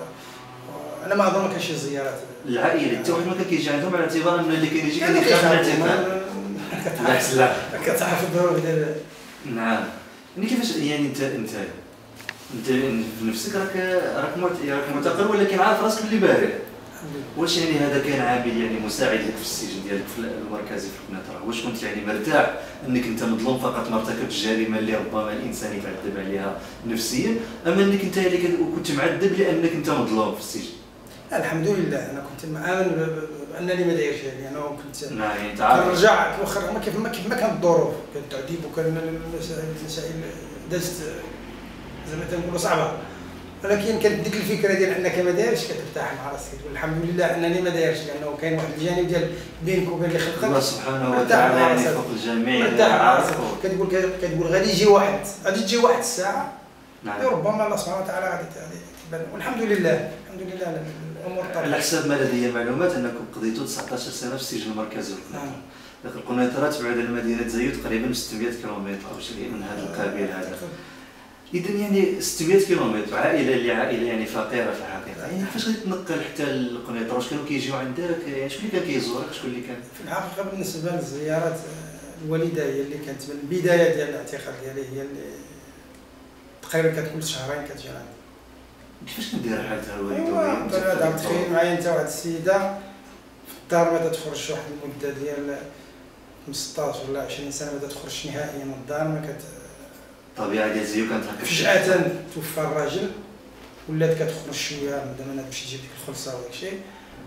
انا ما اظن ما كانش زيارات. العائله حتى واحد ما كان كيجي عندهم على اعتبار ان اللي كاين يجي كان يخاف من الاعتقال. بالعكس لا كتعرف الظروف ديال. نعم يعني كيفاش يعني انت انت انت بنفسك راك راك راك معتقل ولكن عارف راسك اللي بارع. واش يعني هذا كان عامل يعني مساعد لك في السجن ديالك في المركزي في القنيطره؟ واش كنت يعني مرتاح انك انت مظلوم فقط ما ارتكبتش جريمه اللي ربما الانسان يتعذب عليها نفسيا، اما انك انت اللي كنت معذب لانك انت مظلوم في السجن؟ الحمد لله انا كنت مآمن بانني ما دايرش يعني انا كنت نعم يعني انت عارف كنرجع واخا كيف ما كيف ما كانت الظروف كان التعذيب وكان المسائل دازت زعما تنقولوا صعبه، ولكن كانت ديك الفكره ديال انك ما دايرش كترتاح مع راسك تقول الحمد لله انني ما دايرش، لانه كاين واحد الجانب ديال بينك وبين اللي خلقك الله سبحانه وتعالى يعني فوق الجميع عارف. كتقول كتقول غادي يجي واحد غادي تجي واحد الساعه نعم ربما الله سبحانه وتعالى غادي تبان، والحمد لله الحمد لله الامور طيبه. على حسب ما لدي معلومات انكم قضيتوا تسعطاش سنه في السجن المركزي نعم. داخل القنيطره تبعد على مدينه زايد تقريبا ستمائة كيلومتر او شيء من هذا القبيل هذا. اذا يعني ستمائة كيلومتر عائله اللي عائله يعني فقيره في الحقيقه، يعني كيفاش غادي تنقل حتى للقنيطره؟ واش كانوا كيجيو عندك؟ يعني شكون اللي كان كيزورك؟ شكون اللي كان؟ في الحقيقه بالنسبه للزيارات الوالده هي اللي كانت من البدايه ديال الاعتقال ديالي، هي اللي تقريبا كانت كل شهرين كتجي عندي. كيفاش كدير حالتها الوالده؟ ايوا تخيل معايا انت واحد السيده في الدار ما تخرجش واحد المده ديال خمسطاش ولا عشرين سنه ما تخرجش نهائيا من الدار، ما كت الطبيعه ديال زيو كانت هكا. فجأة توفى الراجل ولات كتخرج شويه مادام باش تجيب ديك الخلصه وداك الشيء.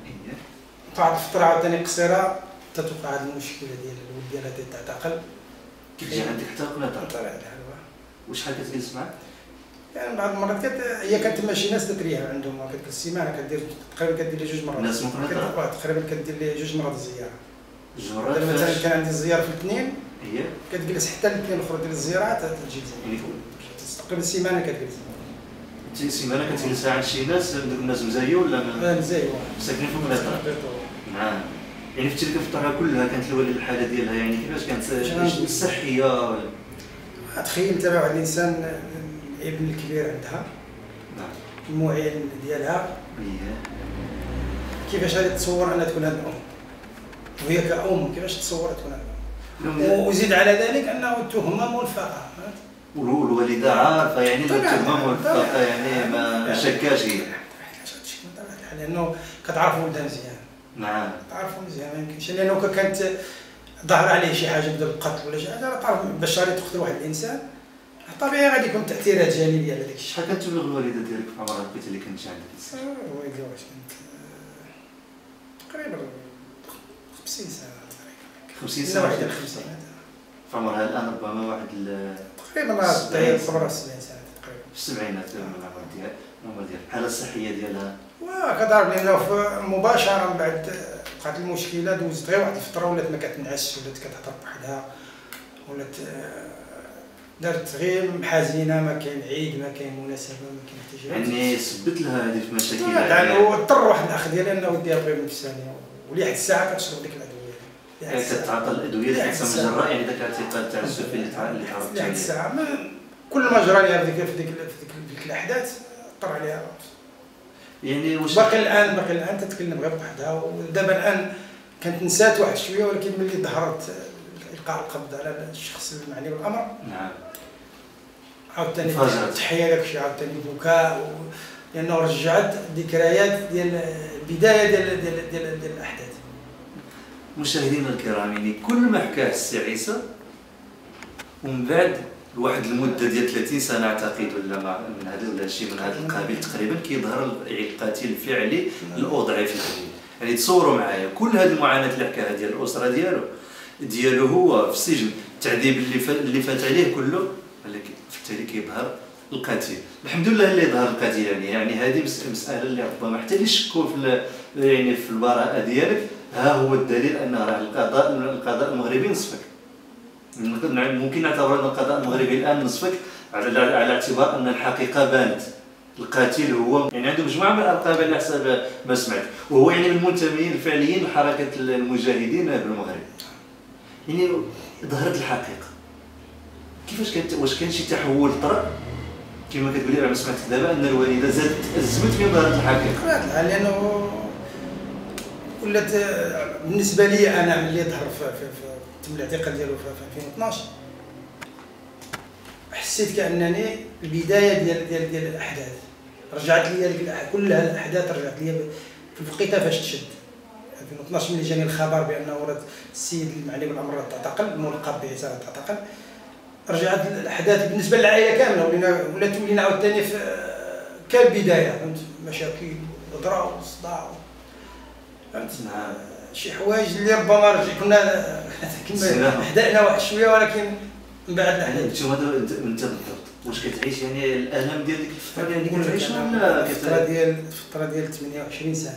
بعد فتره عاوتاني قصيره تتوقع هذه المشكله ديال الولد ديالها تيتعتقل. كتجي عندك حتى القنيطره؟ طلع لها. وشحال كتجلس معاك؟ يعني بعض المرات كت... هي كانت تماشي ناس تتريها عندهم كتجلس السيمانه كدير تقريبا كدير لي جوج مرات. ناس من القنيطره؟ تقريبا كدير لي جوج مرات الزياره. جوج مرات؟ مثلا كان عندي الزياره في الاثنين هي كتجلس حتى الاثنين الاخر ديال الزيارات تجي يعني تقريبا السيمانه كتجلس. انت سيمانه كتجلسها عند شي ناس؟ دوك الناس مزايو ولا لا مزايو ساكنين في القنيطره؟ نعم. يعني في تلك الفتره كلها كانت الوالده الحاله ديالها يعني كيفاش كانت الصحيه؟ تخيل تبع واحد الانسان الابن الكبير عندها نعم المعين ديالها اييه كيفاش غادي تصور انها تكون هاد الام وهي كأم كيفاش تصور تكون هاد الام؟ وزيد على ذلك انه التهمه ملفقه والوالده عارفه يعني التهمه ملفقه يعني ما شكاش هي لانه كتعرف ولدها مزيان. نعم تعرفوا مزيان ما يمكنش لانه كانت ظهر عليه شي حاجه بدا بالقتل ولا شي حاجه تعرف باش غادي تقتل واحد الانسان طبيعي غادي يكون تاثيرات جانبيه على داك الشيء. شحال كانت تبلغ الوالده ديالك في عمرها البيت اللي كانت عندك؟ الوالده واش كانت تقريبا خمسين سنه تقريبا خمسين سنه واحد خمسين في عمرها الان ربما واحد تقريبا تقريبا قبل سبعين سنه تقريبا في السبعينات من العمر ديالها العمر ديالها. الحاله الصحيه ديالها وكتعرف لانه مباشره من بعد وقعت المشكله دوزت غير واحد الفتره ولات ما كتنعش ولات كتهضر بوحدها ولات دارت غير حزينه ما كاين عيد ما كاين مناسبه ما كاين حتى شي يعني سبت لها هذه في مشاكل يعني واضطر واحد الاخ ديالي انه يديها طبيب نفساني ولي حد الساعه كتشرب ديك الادويه كتعاطى الادويه اللي كتسمى جراء، يعني ذاك الاعتقاد تاع السفلي اللي تعرفت عليه الساعه كل ما جرى لي في ديك في ديك في ديك الاحداث طر عليها. يعني واش باقي الان باقي الان تتكلم غير بوحدها، ودابا الان كانت نسات واحد شويه، ولكن ملي ظهرت القاء القبض على الشخص المعني بالامر نعم عاوتاني تحيه داك الشيء، عاوتاني بكاء، لانه رجعت ذكريات ديال البدايه ديال ديال ديال, ديال الاحداث. مشاهدينا الكرام، يعني كل ما حكاه السي عيسى ومن بعد لواحد المده ديال ثلاثين سنه اعتقد ولا من هذا ولا شيء من هذا القبيل تقريبا كيظهر القاتل الفعلي الاوضاعي في القضيه. يعني تصوروا معايا كل هذه المعاناه اللي حكاها ديال الاسره ديالو ديالو هو في السجن، التعذيب اللي ف... اللي فات عليه كله، ولكن في التالي كيظهر القاتل. الحمد لله اللي ظهر القاتل، يعني يعني هذه مساله اللي ربما حتى اللي شكوا في يعني في البراءه ديالك، ها هو الدليل ان راه القضاء القضاء المغربي نصفك. ممكن نعتبر ان القضاء المغربي الان نصفك على على اعتبار ان الحقيقه بانت. القاتل هو يعني عنده مجموعه من الالقاب على حسب ما سمعت، وهو يعني من المنتمين الفعليين لحركه المجاهدين بالمغرب. يعني ظهرت الحقيقه. كيفاش كانت، واش كان شي تحول طرا كما كتقولي على ما سمعت دابا ان الوالده زادت تأزمت فين ظهرت الحقيقه؟ لانه ولات بالنسبه لي انا ملي ظهر في, في, في تم الاعتقال ديالو في ألفين واثناش حسيت كانني البدايه ديال ديال ديال الاحداث، رجعت لي ديك كل هذه الاحداث رجعت لي في الوقيته فاش تشد ألفين واثناش ملي جاني الخبر بانه ورد السيد المعني بالامر تعتقل، الملقب بعيسى تعتقل. رجعت الاحداث بالنسبه للعائله كامله، ولينا ولات ولينا عاوتاني في كالبدايه، فهمت، مشاكل وضرا وصداع، فهمت، شي حوايج اللي ربما رجع كنا كنا حدانا واحد شويه، ولكن من بعد الاحداث. انتم انت بالضبط واش كتعيش يعني الالم ديال ديك الفتره اللي يعني كتعيش ولا الفتره ديال الفتره ديال ثمانية وعشرين سنه؟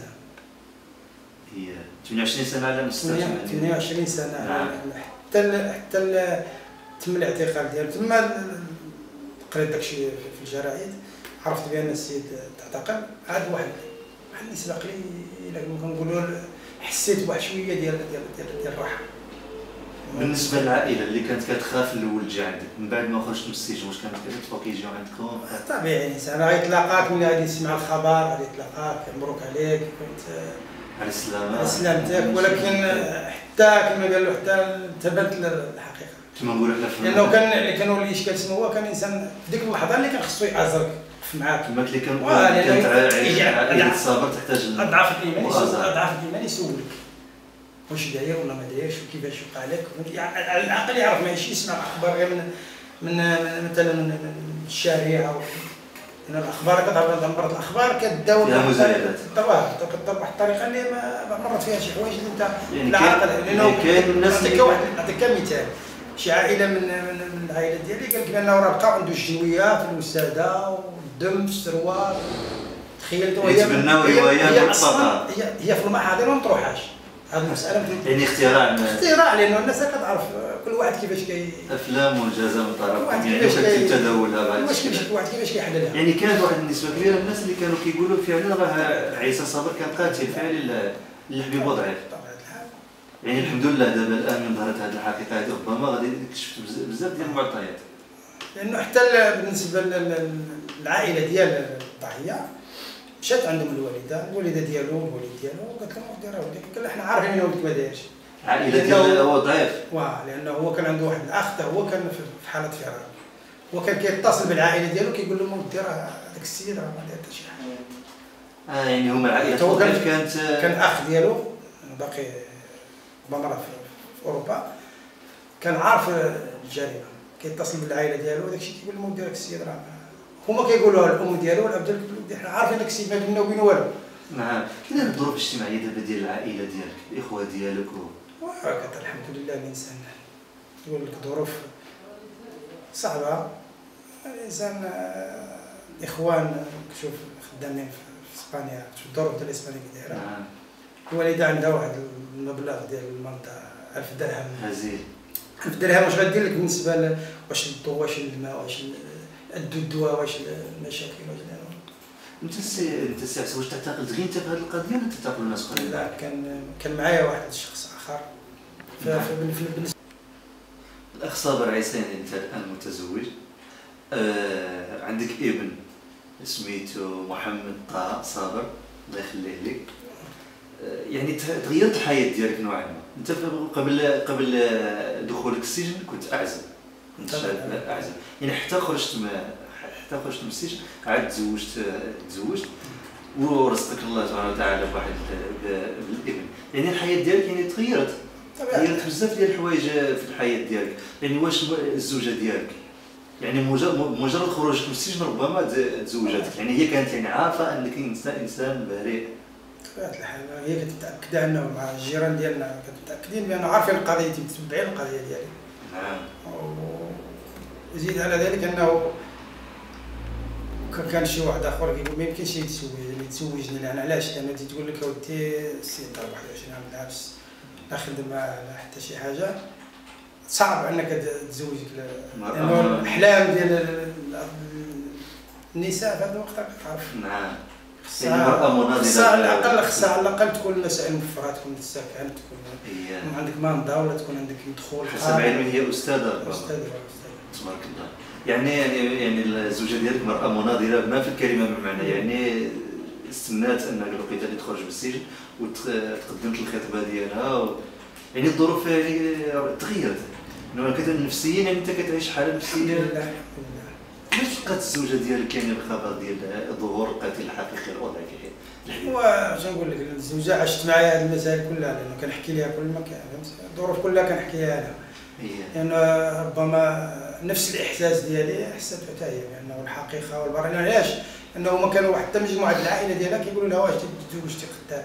هي ثمانية وعشرين سنه على مستوى ثمانية وعشرين سنه. نعم. حتى حتى تم الاعتقال ديالو، تما قريت داكشي في الجرائد، عرفت بان السيد تعتقل. عاد واحد واحد اللي سبق لي الا كنقولوا حسيت بواحد شويه ديال ديال ديال, ديال الراحه. بالنسبه للعائله اللي كانت كتخاف الاول جا عندك من بعد ما خرجت من السجن، واش كانت كتبقى كيجيو عندكم؟ طبيعي الانسان غيتلاقاك ملي غادي يسمع الخبر، غادي يتلاقاك مبروك عليك، كنت على السلامه على سلامتك، ولكن حتى كما قال له حتى انتبهت للحقيقه كما نقولوا حنا في لانه كان كانوا الاشكال سما هو كان انسان في ديك اللحظه اللي كان خصو يعزرك معاك كما اللي كان كانت عائله الصبر تحتاج اضعاف الايمان اضعاف الايمان يسولك واش داير ولا ما دايرش وكيفاش وقع لك. على الاقل يعرف ماشي يسمع الاخبار غير من من مثلا من الشارع او من الاخبار. كتعرف مرات الاخبار كتداول فيها مزايدات، كتطبق بواحد الطريقه اللي ما مرات فيها شي حوايج اللي انت يعني لا عاقل. لانه كاين الناس نعطيك واحد نعطيك مثال، شي عائله من من العائلات ديالي قال لك بانه راه بقى عنده الجنويه في الوساده والدم في السروال. تخيل هي هي اصلا هي هي في المحاضر ما مطروحاش هذه المساله، يعني اختراع اختراع لانه الناس كتعرف كل واحد كيفاش كي افلام وجازه من طرفهم، يعني كيفاش تداولها بعد واش كيفاش واحد كيفاش كيحللها. يعني كانت واحد النسبه كبيره من الناس اللي كانوا كيقولوا فعلا راه عيسى صابر كان قاتل فعلي للحبيب وضعيف. يعني الحمد لله دابا الان من ظهرت هذه الحقيقه هذه ربما غادي نكتشف بزاف ديال المعطيات، لانه حتى بالنسبه للعائله ديال الضحيه مشات عندهم الوالده الوالده ديالو والوالد ديالو قالت لهم دير ولدك، قال لها حنا عارفين ان ولدك ما دايرش. العائله ديالو هو ضعيف، واه لانه هو كان عنده واحد الاخ حتى هو كان في حاله فرار، هو كان كيتصل بالعائله ديالو كيقول لهم ولدي راه هذاك السيد راه ما داير حتى شي حاجه. اه يعني هما العائله هو كان كانت كان اخ ديالو باقي بمرة في اوروبا، كان عارف الجريمه كيتصل بالعائله ديالو وداك الشيء كيقول لهم ولدي داك السيد راه هما كيقولوها الام ديالو والاب ديالو كيقولوا حنا عارفين داك السيد ما بيننا وبين والو. نعم. كاين الظروف الاجتماعيه دابا ديال العائله ديالك، الاخوه ديالك و وهكذا الحمد لله الانسان تقول لك ظروف صعبه. الانسان الاخوان شوف خدامين في اسبانيا، شوف الظروف ديال اسبانيا كي دايره. نعم. الوالده عندها واحد المبلغ ديال المنطقه ألف درهم هزيل. ألف درهم واش غدير لك بالنسبه ل واش الضو واش الماء واش الدواء واش المشاكل واش انت السي انت السي واش تعتقد غير انت في هذه القضيه ولا تعتقد الناس اخرين؟ لا كان كان معايا واحد الشخص اخر بالنسبه الاخ صابر عيساني، انت الان متزوج، آه عندك ابن سميتو محمد طه صابر الله يخليه لك. آه يعني تغيرت الحياه ديالك نوعا ما. انت قبل قبل دخولك السجن كنت اعزب، كنت شاب اعزب، يعني حتى خرجت ما حتى خرجت من السجن عاد تزوجت تزوجت ورزقك الله سبحانه وتعالى بواحد بالابن. يعني الحياه ديالك يعني تغيرت تغيرت بزاف ديال الحوايج في الحياه ديالك. يعني واش الزوجه ديالك يعني مجرد خروجك من السجن ربما تزوجتك، يعني هي كانت يعني عارفه انك انسان انسان بريء؟ بطبيعه الحال هي كانت متاكده انه مع الجيران ديالنا كانوا متاكدين بانه عارفين القضيه، متبعين القضيه ديالي. نعم. وزيد على ذلك انه كان شي واحد اخر كيقول ما يمكنش يتزوج يتزوجني. لان علاش؟ لان تجي تقول لك اودي السيد ضرب واحد وعشرين عام العبس لا خدم لا حتى شي حاجه، صعب انك تزوجك، لانه الاحلام ديال النساء في هذا الوقت تعرف. نعم. خصها على الاقل خصها على الاقل تكون المسائل مفرغه، تكون ساكن، تكون yeah. عندك مامضه ولا تكون عندك مدخول. حسب علمي هي استاذه. استاذه تبارك الله. يعني يعني يعني الزوجه ديالك مراه مناضله بما في الكلمه بمعنى، يعني استنات انك لقيتها اللي تخرج من السجن وتقدمت الخطبه ديالها و... يعني الظروف يعني تغيرت انه نفسيا، يعني انت كتعيش حاله نفسيه. علاش بقات الزوجه ديالك يعني الخبر ديال ظهور القاتل الحقيقي الوضع كيف؟ هو اش نقول لك، الزوجه عشت معايا هذه المسائل كلها، لانه كنحكي لها كل ما كان، الظروف كلها كنحكيها لها. لأن يعني ربما نفس الإحساس ديالي حسيت حتى هي بأنه الحقيقة والبرهان. علاش؟ أنه هما كانوا حتى مجموعة العائلة ديالها كيقولوا لها واش تزوجتي قتال؟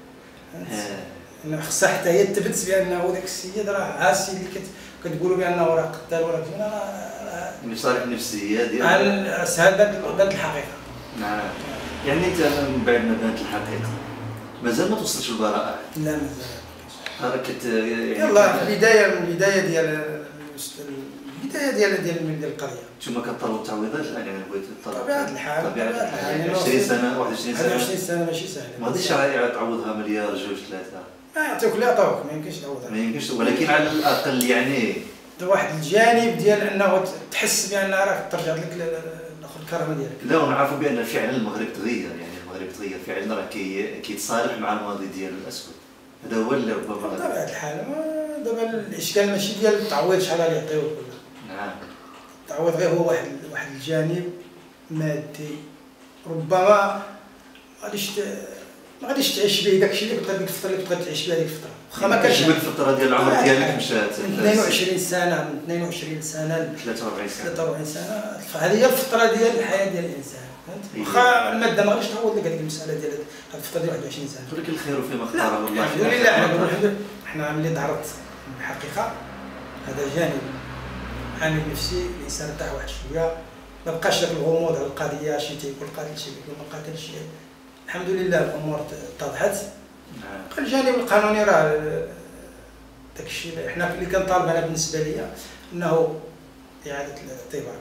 فهمت؟ خصها حتى هي تثبت بأنه ذاك السيد راه ها السيد اللي كتقولوا بأنه راه قتال ولا كذا راه المصالح النفسية ديال هذا بانت الحقيقة. نعم. يعني أنت من بعد ما بانت الحقيقة مازال ما توصلش للبراءة؟ لا مازال. كت يعني يلاه البدايه من البدايه ديال البدايه ديال ديال ديال القضيه. نتوما كطلبوا التعويضات الان؟ يعني بغيت تطلب طبيعه الحال طبيعه الحال يعني عشرين سنه واحد وعشرين سنه واحد وعشرين سنه ماشي سهله. ما غاديش تعوضها مليار جوج ثلاثه. ما يعطيوك لا عطاوك ما يمكنش تعوضها. ما يمكنش، ولكن على الاقل يعني واحد الجانب ديال انه تحس بان راك ترجع لك الكرامه ديالك. لا ونعرفوا بان فعلا المغرب تغير، يعني المغرب تغير فعلا، راه كيتصالح مع الماضي ديالو الاسود. هذا هو اللي ربما بطبيعه الحال. دابا الاشكال ماشي ديال التعويض شحال غادي يعطيوك ولا. نعم. التعويض غير هو واحد واحد الجانب مادي، ربما غاديش ما غاديش تعيش به داكشي اللي كنت ديك الفتره اللي كنت تعيش بها ديك الفتره، واخا ما كانش الفتره ديال العمر ديالك مشات اثنين وعشرين سنه، من اثنين وعشرين سنه ل ثلاثة وأربعين سنه ثلاثة وأربعين سنه، هذه هي الفتره ديال الحياه ديال الانسان. فهمت؟ واخا الماده ما غاديش تعوض لك هذيك المساله ديال هذه الفتره ديال واحد وعشرين سنه. ولكن الخير فيما اختاره الله. الحمد لله. حنا حنا ملي ظهرت الحقيقه هذا جانب عامل نفسي الانسان ارتاح واحد شويه، ما بقاش داك الغموض على القضيه، شي تيقول قاتل شي يقول ما قاتلش. الحمد لله الامور اتضحت. نعم. الجانب القانوني راه داك الشيء حنا اللي كنطالب انا بالنسبه لي انه اعاده الاعتبار،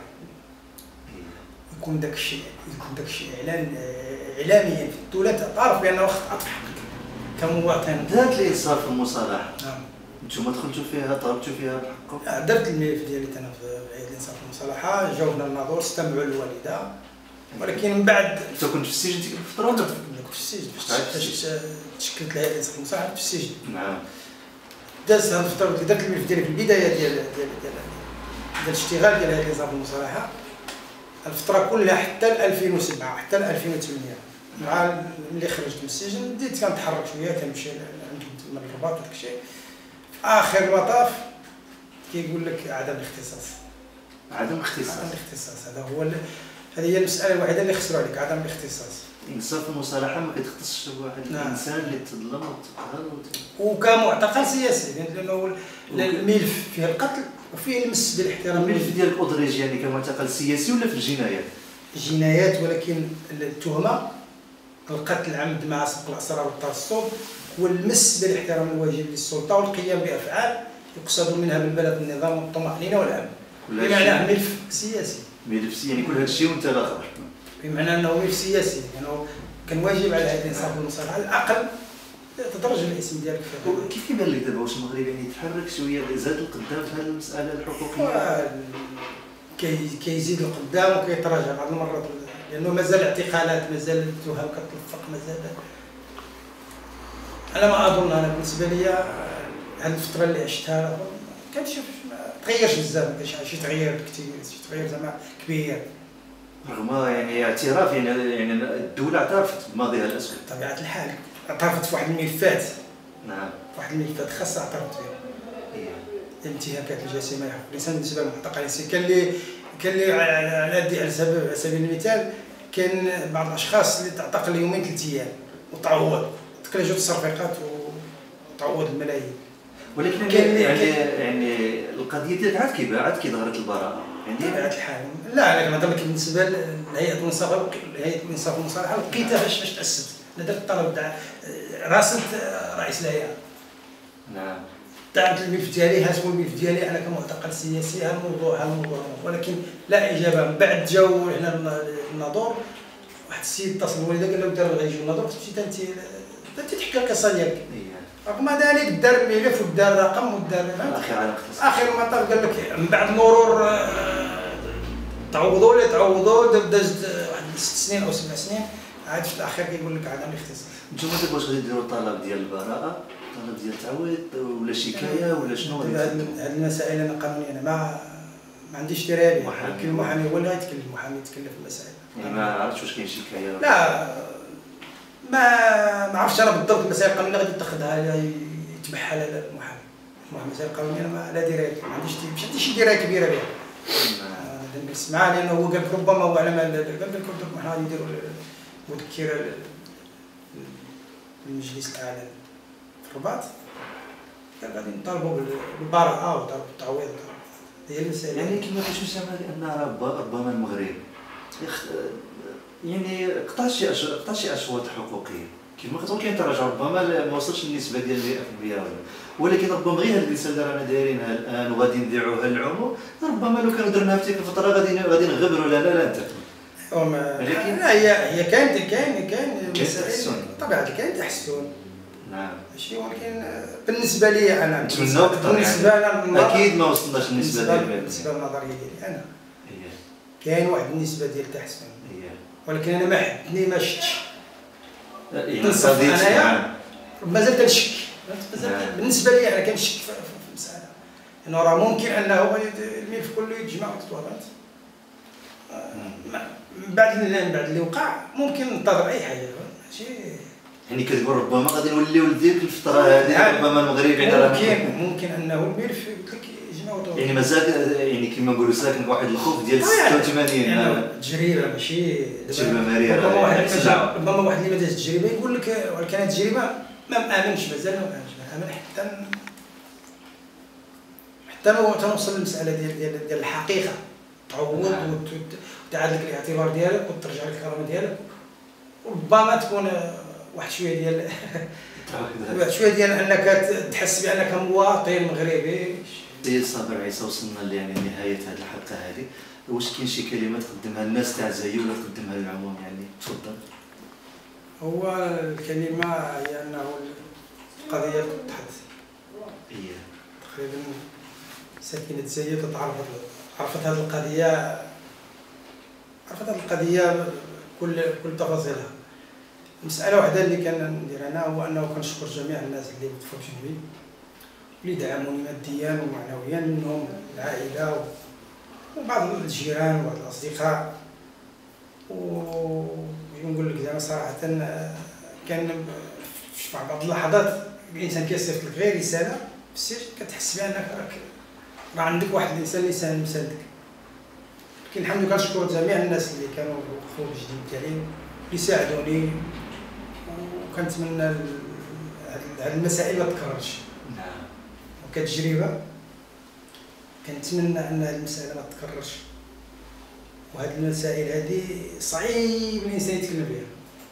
يكون داك الشيء يكون داك الشيء اعلان اعلاميا في الدوله تعرف بانه خطات في حقك كمواطن. ذات الانصاف في المصالحه. نعم. نتوما دخلتوا فيها طلبتوا فيها بحقكم؟ درت الملف ديالي انا في هيئه الانصاف والمصالحه، جاوبنا الناظور، استمعوا الوالده، ولكن من بعد انت كنت في السجن ديك الفتره ولا كنت في السجن؟ فاش تشكلت الهيئه الانصاف والمصالحه في السجن. نعم. دازت هذه الفتره اللي درت الملف ديالي في البدايه ديال ديال ديال ديال الاشتغال ديال هيئه الانصاف والمصالحه، الفتره كلها حتى ألفين وسبعة حتى ألفين وثمانية، مع ملي خرجت من السجن بديت كنتحرك شويه، كنمشي عند الرباط وداك الشيء. في اخر المطاف كيقول لك عدم الاختصاص. عدم الاختصاص. عدم الاختصاص هذا هو هذه هي المساله الوحيده اللي خسروا عليك، عدم الاختصاص. انصاف المصالحه ما كتختصش بواحد الانسان اللي تظلم وتقهر وكمعتقل سياسي، لانه الملف فيه القتل وفيه المس بالاحترام. الملف ديالك اودريج يعني كمعتقل سياسي ولا في الجنايات؟ جنايات، ولكن التهمه القتل العمد مع سبق الاسرار والترصد والمس بالاحترام الواجب للسلطه والقيام بافعال يقصد منها بالبلد النظام والطمانينه والامن. بمعنى ملف سياسي. ملف سياسي يعني كل هذا الشيء وانت لا خبر. بمعنى انه ملف سياسي، لانه يعني كان واجب على هيئه الانصاف والمصالحه على الاقل تدرج الاسم ديالك. كيف كيبان لك دابا واش المغرب يعني يتحرك شويه زاد القدام في هذه المساله الحقوقيه؟ كي كيزيد القدام وكيتراجع بعض المرات لانه مازال اعتقالات، مازال التهم كتلفق، مازال. على ما اظن انا بالنسبه لي هذه الفتره اللي عشتها كنشوف ما تغيرش بزاف، ما كانش شي تغيير كثير، شي تغيير زعما كبير. رغم يعني اعتراف يعني يعني الدوله اعترفت بماضيها الاسود بطبيعه الحال، اعترفت في واحد الملفات. نعم. واحد الملفات خاصه اعترفت بها. الانتهاكات الجسيمه لحقوق الانسان بالنسبه للمعتقل الانساني. كان اللي كان اللي على سبيل المثال كان بعض الاشخاص اللي تعتقل يومين ثلاث ايام وتعوض، تكرجوا التصرفيقات وتعوض الملايين. ولكن يعني يعني, يعني القضيه ديالك عاد كيف عاد كي ظهرت البراءه يعني بطبيعه الحال. لا انا كنهضر لك بالنسبه لهيئه الانصاف، هيئه الانصاف والمصالحه لقيتها فاش فاش تاسست. انا درت الطلب تاع راسلت رئيس الهيئه. نعم. دعمت الملف ديالي، هاتوا الملف ديالي انا كمعتقل سياسي، ها الموضوع ها الموضوع، ولكن لا اجابه. من بعد جاو هنا الناظور، واحد السيد اتصل بالوالده قال له دار غيجيو الناظور، مشيت انت انت تحكي القصه ديالك. رغم ذلك دار ملف ودار رقم ودار اخر على اختصاص. اخر المطاف قال لك من بعد مرور تعوضوا لي تعوضوا دازت واحد ست سنين او سبع سنين، عاد في الاخير كيقول لك عدم الاختصاص. نتوما دابا واش غادي ديروا الطلب ديال البراءه، الطلب ديال التعويض ولا شكايه ولا شنو؟ هذه المسائل انا قانونيا انا ما ما عنديش درايه بها، ولكن المحامي هو اللي غيتكلم، المحامي يتكلم في المسائل. يعني ما عرفتش واش كاين شكايه؟ لا ما ما عرفتش انا بالضبط المسائل القانونيه غادي تاخذها يتبعها المحامي. المسائل القانونيه انا ما لا درايه، ما عنديش مش عندي شي درايه كبيره بها. نجلس معاه لانه هو قال لك ربما هو على ما قال لك حنا غادي نديروا مذكره للمجلس الاعلى في الرباط، قال غادي نطالبوا بالبراءه وطالبوا بالتعويض. هي المسائل يعني كما كتشوف ان ربما المغرب يعني قطع شي قطع شي اشواط حقوقيه كيف ما كتقول كاين تراجع، ربما ما وصلش النسبه ديال مئة بالمئة ولا، ولكن ربما غير هاد الرساله اللي رانا دايرينها الان وغادي نذيعوها للعموم، ربما لو كانوا درناها في تلك الفتره غادي غادي نغبروا لا لا لا ننتقموا. ولكن لا هي هي كاين كاين كاين مسائل طبيعه كاين تحسن. نعم ماشي، ولكن بالنسبه لي انا نتمنوا اكثر يعني. اكيد ما وصلناش النسبه ديال بالنسبه للنظريه ديالي انا كاين واحد النسبه ديال التحسن، ولكن انا ما حدني ما شفتش. يعني انايا مازال كنشك، بالنسبه لي انا كنشك في المساله، انه راه ممكن انه الملف كله يتجمع وتتوابط. من بعد من بعد اللي وقع ممكن ننتظر اي حاجه ماشي. يعني كتقول ربما غادي نوليو لديك الفتره هذه ربما المغرب يعني ممكن ممكن انه الملف قلت لك يجمع وتوابط. يعني مازال يعني كما نقولوا ساكن واحد الخوف ديال ستة وثمانين. يعني تجربه ماشي تجربه مريره. ربما واحد ربما واحد اللي ما داز التجربه يقول لك ولكن هذه التجربه ما مامنش، مازال ما مامنش، ما امن حتى حتى نوصل للمساله ديال ديال ديال الحقيقه، تعوض وتعاد لك الاعتبار ديالك وترجع لك الكرامه ديالك، وربما تكون واحد شويه ديال واحد شويه ديال انك تحس بانك مواطن مغربي. سيد صابر عيسى، وصلنا يعني لنهايه هذه الحلقه هذه، واش كاين شي كلمه تقدمها للناس تاع زايو ولا تقدمها للعموم؟ يعني تفضل. هو الكلمه هي انه القضيه تحدث. هي تقريبا ساكنه زايو تعرفت عرفت هذه القضيه، عرفت هذه القضيه كل كل تفاصيلها. مسألة واحدة اللي كندير أنا هو أنه كنشكر جميع الناس اللي وقفوا بجنبي، اللي دعموني ماديا ومعنويا، منهم العائلة وبعض الجيران وبعض الأصدقاء. ونقول لك زعما صراحة كان في بعض اللحظات الإنسان كيصيفط لك غير رسالة في السجن كتحس بأنك راك راه عندك واحد الإنسان اللي ساهم مساندك. لكن الحمد لله كنشكر جميع الناس اللي كانوا وقفوا بجنب ديالي اللي ساعدوني، وكنتمنى هذه المسائل ما تكررش. نعم. وكتجربه كنتمنى ان هذه المسائل ما تكررش، وهذه المسائل هذه صعيب الانسان يتكلم فيها.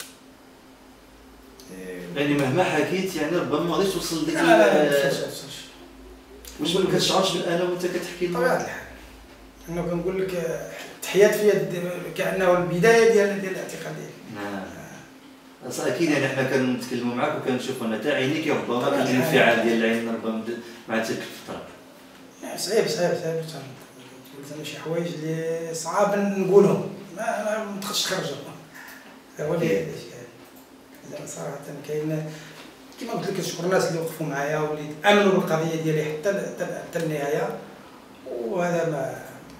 يعني مهما حكيت يعني ربما ما غاديش توصل لك. لا لا ما توصلش. واش ما كتشعرش بالالم وانت كتحكي؟ بطبيعه الحال انه كنقول لك تحيات في يد كانه البدايه ديال ديال الاعتقال ديالي. نعم. اكيد يعني حنا كنتكلموا معاك وكنشوفوا ان حتى عينيك ربما كان الانفعال ديال العين ربما مع تلك الفتره. صعيب صعيب صعيب زعما شي حوايج اللي صعاب نقولهم ما ما تقدرش تخرجهم. هو اللي زعما صراحه كاين كما قلت لك نشكر الناس اللي وقفوا معايا واللي امنوا بالقضيه ديالي حتى حتى النهايه، وهذا ما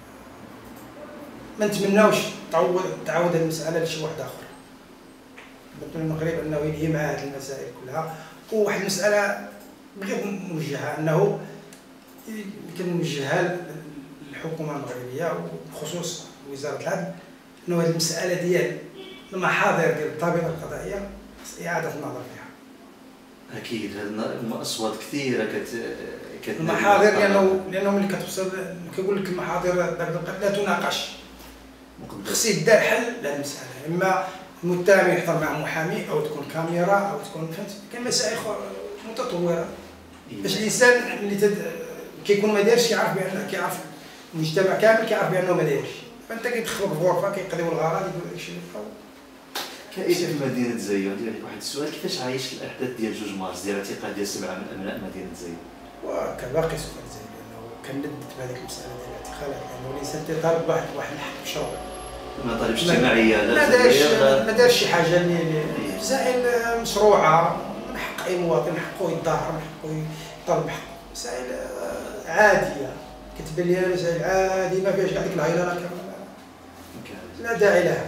ما نتمناوش تعود تعاود المساله لشي واحد اخر. نتمنى المغرب انه ينهي مع هذه المسائل كلها. وواحد المساله بغيت نوجهها انه يمكن نوجهها للحكومه المغربيه وبخصوص وزاره العدل، انه هذه المساله ديال المحاضر ديال الضابطه القضائيه خص اعاده النظر فيها. اكيد هذه اصوات كثيره كت كت المحاضر لانه لانه ملي كتوصل كيقول لك المحاضر لا تناقش، خص يبدا حل لهذه المساله، اما المتهم يحضر مع محامي او تكون كاميرا او تكون فهمت، كاين مسائل متطوره باش الانسان ملي تد... كيكون ما دارش كيعرف بان كيعرف المجتمع كامل كيعرف بانه ما دارش، فانت كيدخلوا في الغرفه كيقضيو الغرض يقولوا داكشي اللي بقاو. كاين في مدينه زايون ديال واحد السؤال، كيفاش عايش الاحداث ديال جوج مارس ديال اعتقال ديال سبعه من ابناء مدينه زايون؟ وكباقي سؤال زايد لانه كندت بهذيك المساله ديال الاعتقالات، لانه الانسان تيطالب بواحد واحد الحق مشروع. مطالب اجتماعيه لا ما دارش ما دارش شي حاجه اللي مسائل مشروعه، من حق اي مواطن حقه يتظاهر، من حقه يطالب بحقه، مسائل عاديه كتبان لي انا مسائل عاديه ما فيهاش كاع ديك الهيلانه كامله، لا داعي لها.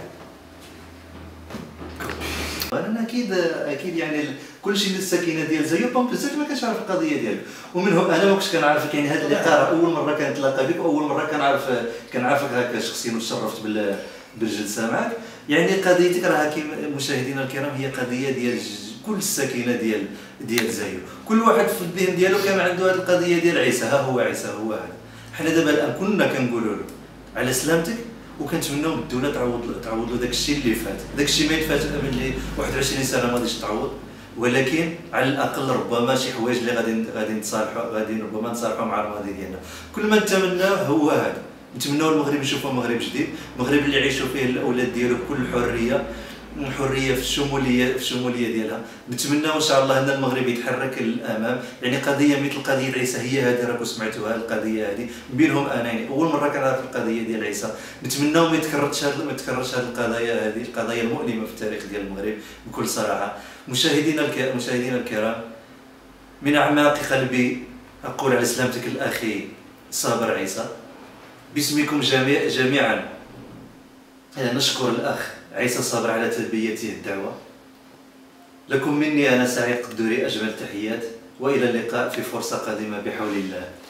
انا اكيد اكيد يعني كل شيء للسكينه ديال زايون بامبلسات ما كنتش عارف القضيه ديالك، ومنهم انا ما كنتش كنعرفك، يعني هذا اللقاء اول مره كنتلاقى بك واول مره كنعرف كنعرفك هكا شخصيا، وتشرفت بالجلسه معك. يعني قضيتك راه كيما مشاهدينا الكرام هي قضيه ديال كل السكينه ديال ديال زايون، كل واحد في الذهن ديالو كان عنده هذه القضيه ديال عيسى، ها هو عيسى هو هذا. حنا دابا الان كنا كنقولوا له على سلامتك، وكنتمناو من الدوله تعوض تعوض له داك الشيء اللي فات، داك الشيء ما يتفات ملي واحد وعشرين سنه ما غاديش تعوض، ولكن على الاقل ربما شي حوايج اللي غادي غادي نتصالحوا غادي ربما نتصالحوا مع الماضي ديالنا. كل ما نتمناه هو هذا، نتمناو المغرب نشوفوا مغرب جديد، مغرب اللي يعيشوا فيه الاولاد ديالو بكل حريه، حريه في الشموليه في الشموليه ديالها. نتمناو ان شاء الله ان المغرب يتحرك للامام، يعني قضيه مثل قضيه عيسى هي هذه راكم سمعتوها، القضيه هذه بينهم انا يعني اول مره كنعرف القضيه ديال عيسى. نتمناو ما يتكررش هذه ما يتكررش هذه القضايا هذه القضايا المؤلمه في التاريخ ديال المغرب بكل صراحه. مشاهدينا الكرام مشاهدينا الكرام من اعماق قلبي اقول على سلامتك الاخي صابر عيسى، باسمكم جميع جميعا نشكر الاخ عيسى صابر على تلبيته الدعوة. لكم مني أنا سعيد قدوري أجمل تحيات، وإلى اللقاء في فرصة قادمة بحول الله.